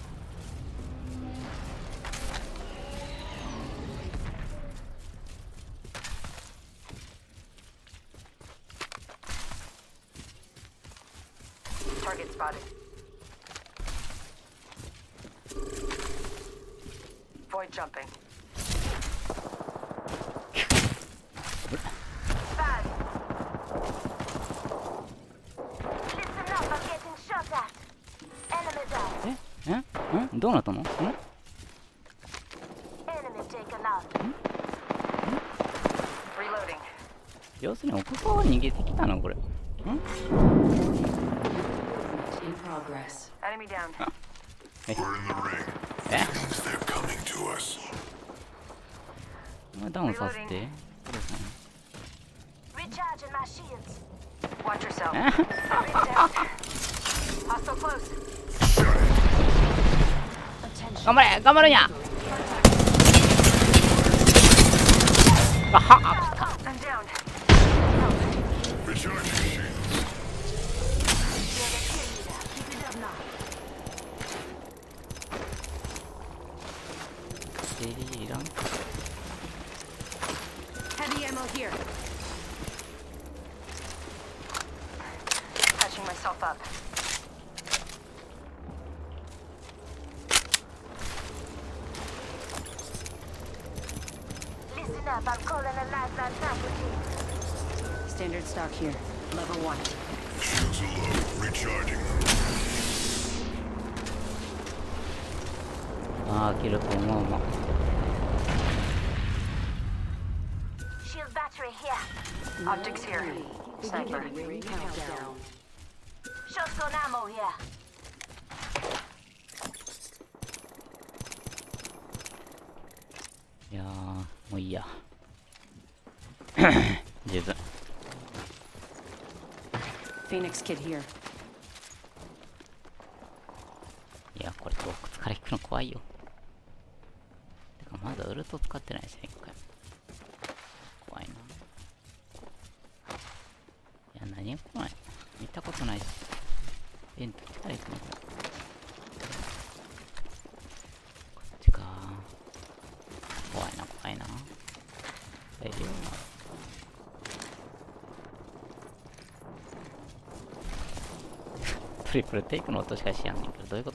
Target spotted. Void jumping. Bad. Listen up, I'm getting shot at. Enemy down. どうなったの？ Enemy taken out. Reloading. 要するに奥側は逃げてきたのこれ。 In progress. Enemy down. We're in the ring. Yeah. Means they're coming to us. お前ダウンさせて。 Recharging my shields. Watch yourself. Big down. Hostile close. 頑張れ頑張るんや。あはっ。 I'm down. Recharging shields. Keep it up now. セリーラン。 Heavy ammo here. Patching myself up. Listen up, I'm calling a lifeline package. Standard stock here. Level 1. Shields are low. Recharging them. ああ、キルと思うま。 Shield battery here. Optics here. Sniper. Beginning ring countdown. Shotgun ammo here. いやー、もういいや。十分。 Phoenix kid here. いや、これ洞窟から行くの怖いよ。てか、まだウルト使ってないですね、一回も。怖いな。いや、何が怖い？見たことないし。ベント来たら行くのか。こっちか。怖いな、怖いな。大丈夫な。トリプルテイクの音しかしやんねんけど、どういうこと？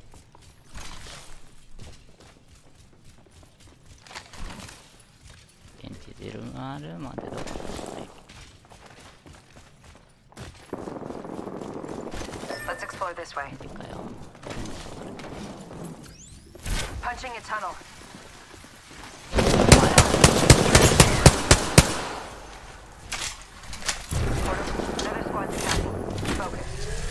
現地ゼルマールまでどこだ？ Let's explore this way. いいかよ。 Punching a tunnel. Another squad's attacking. Focus.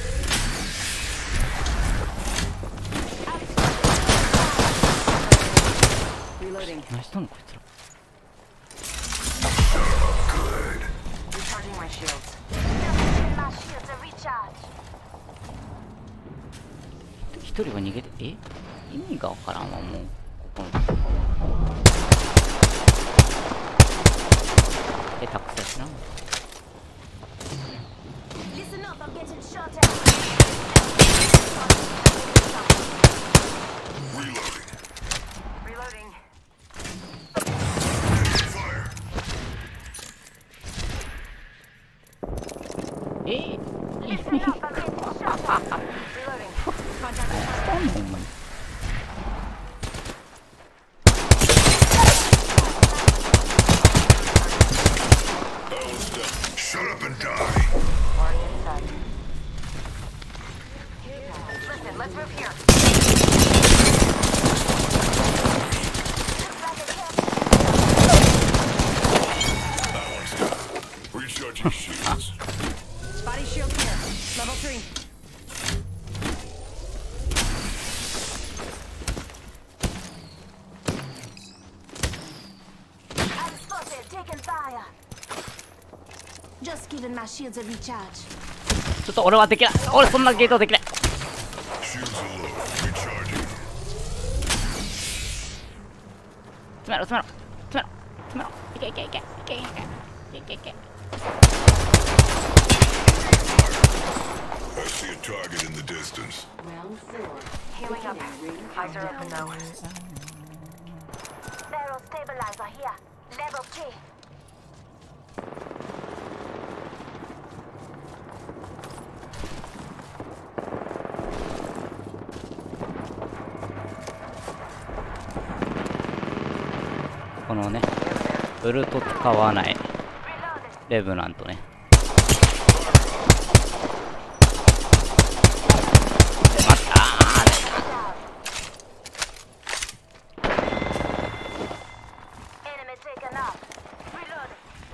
Reloading. 何したのこいつら。 Recharging my shields. My shields are recharged. 一人は逃げて、え？意味がわからんわ、もう。ここの。下手くそやしな。 Listen up, I'm getting shot at. Reloading. Recharging shields. Body shield here. Level 3. I'm spotted, taking fire. Just giving my shields a recharge. ちょっと俺はできない。俺そんなゲートできない。 Shields are low. Recharging. 詰めろ詰めろ詰めろ詰めろ。いけいけいけいけいけいけいけいけ。 I see a target in the distance. Round 4. Healing up. Beginning ring Eyes are countdown. open now. Barrel stabilizer here. Level 3. このね、ウルト使わないレブナントね。 Enemy taken up. Reload.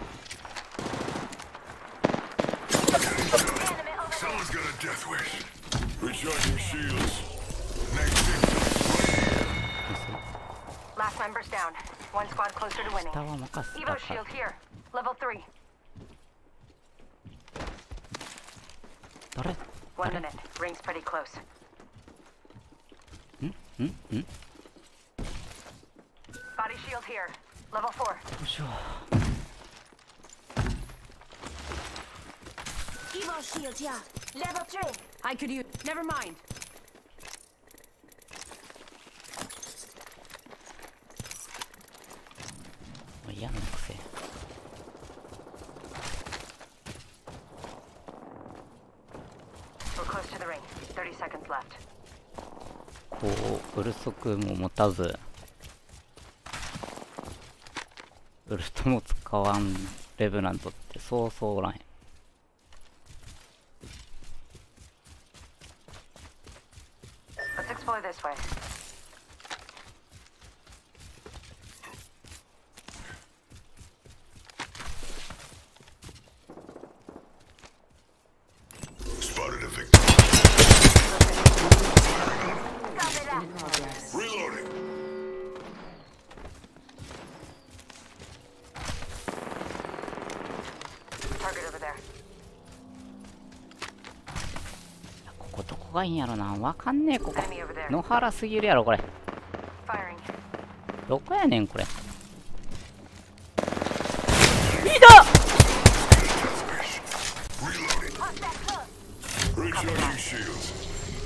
Enemy over there. Someone's got a death wish. Recharging shields. Next victim. Last member's down. One squad closer to winning. 下は任せた Evo か shield here. Level 3. 誰 1 minute. Ring's pretty close. ん Body shield here. Level 4. よいしょ。 Evo shield here. Level 3. I could use. Never mind. もう嫌な癖。 We're close to the ring. 30 seconds left. こうウルソクも持たずウルトも使わんレブナントってそうそうおらんへん。 Let's explore this way. Spotted a victim. In progress. Reloading. Target over there. ここどこがいいんやろな。わかんねえここ。 Enemy over there. 野原すぎるやろこれ。 Firing. どこやねんこれ。いた Reloading. Recharging shields.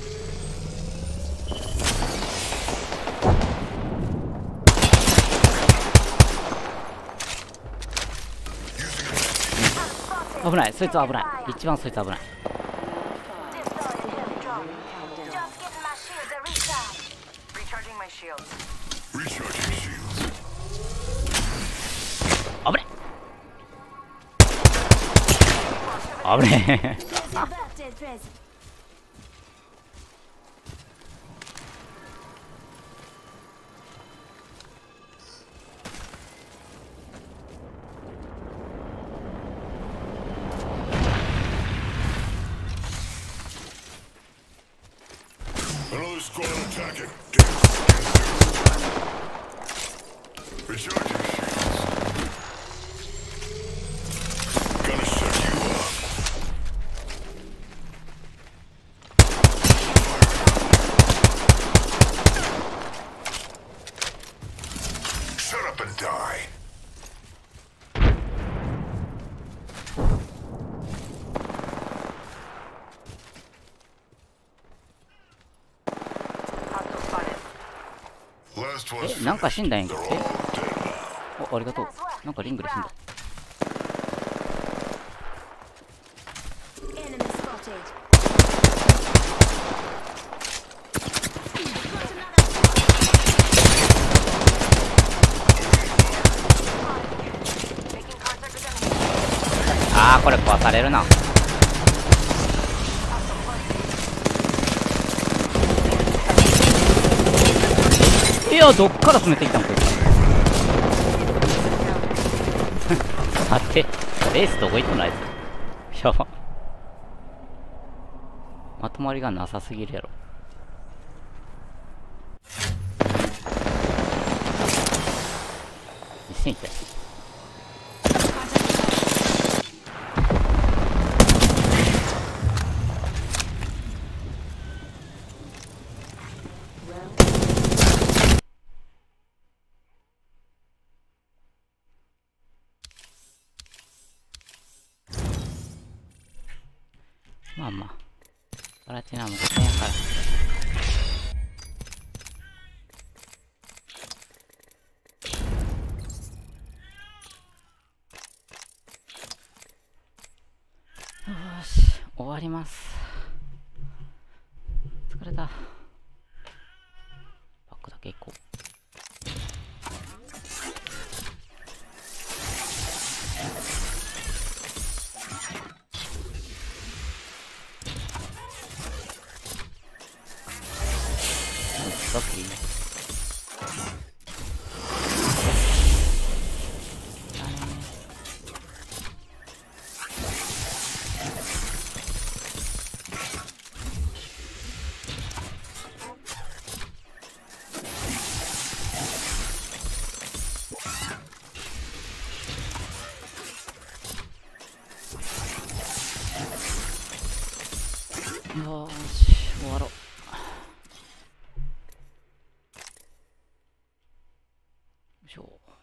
Using a 危ない。そいつは危ない。一番そいつ危ない。 Destroyed heavy drone. Just giving my shields a recharge. Recharging my shields. recharging shields. 危ね危ね Here's your birthday present. 'Another squad attacking. Damn. Recharging shields. Gonna shut you up. Shut up and die. Hostile spotted. Last one's え、なんか死んだんやんけ。 They're all dead now. お、ありがとう。なんかリングで死んだ。 Enemy spotted. Making contact with enemy. あー、これ壊されるな。いや、どっから詰めてきたんこいつ。待って、レースどこ行ったのあいつ。 やば。まとまりがなさすぎるやろ。一斉にいったよ。まあまあ、プラチナも5点やから。よーし、終わります。疲れた。バックだけ行こう。ラッキー。よーし、終わろう。よいしょ。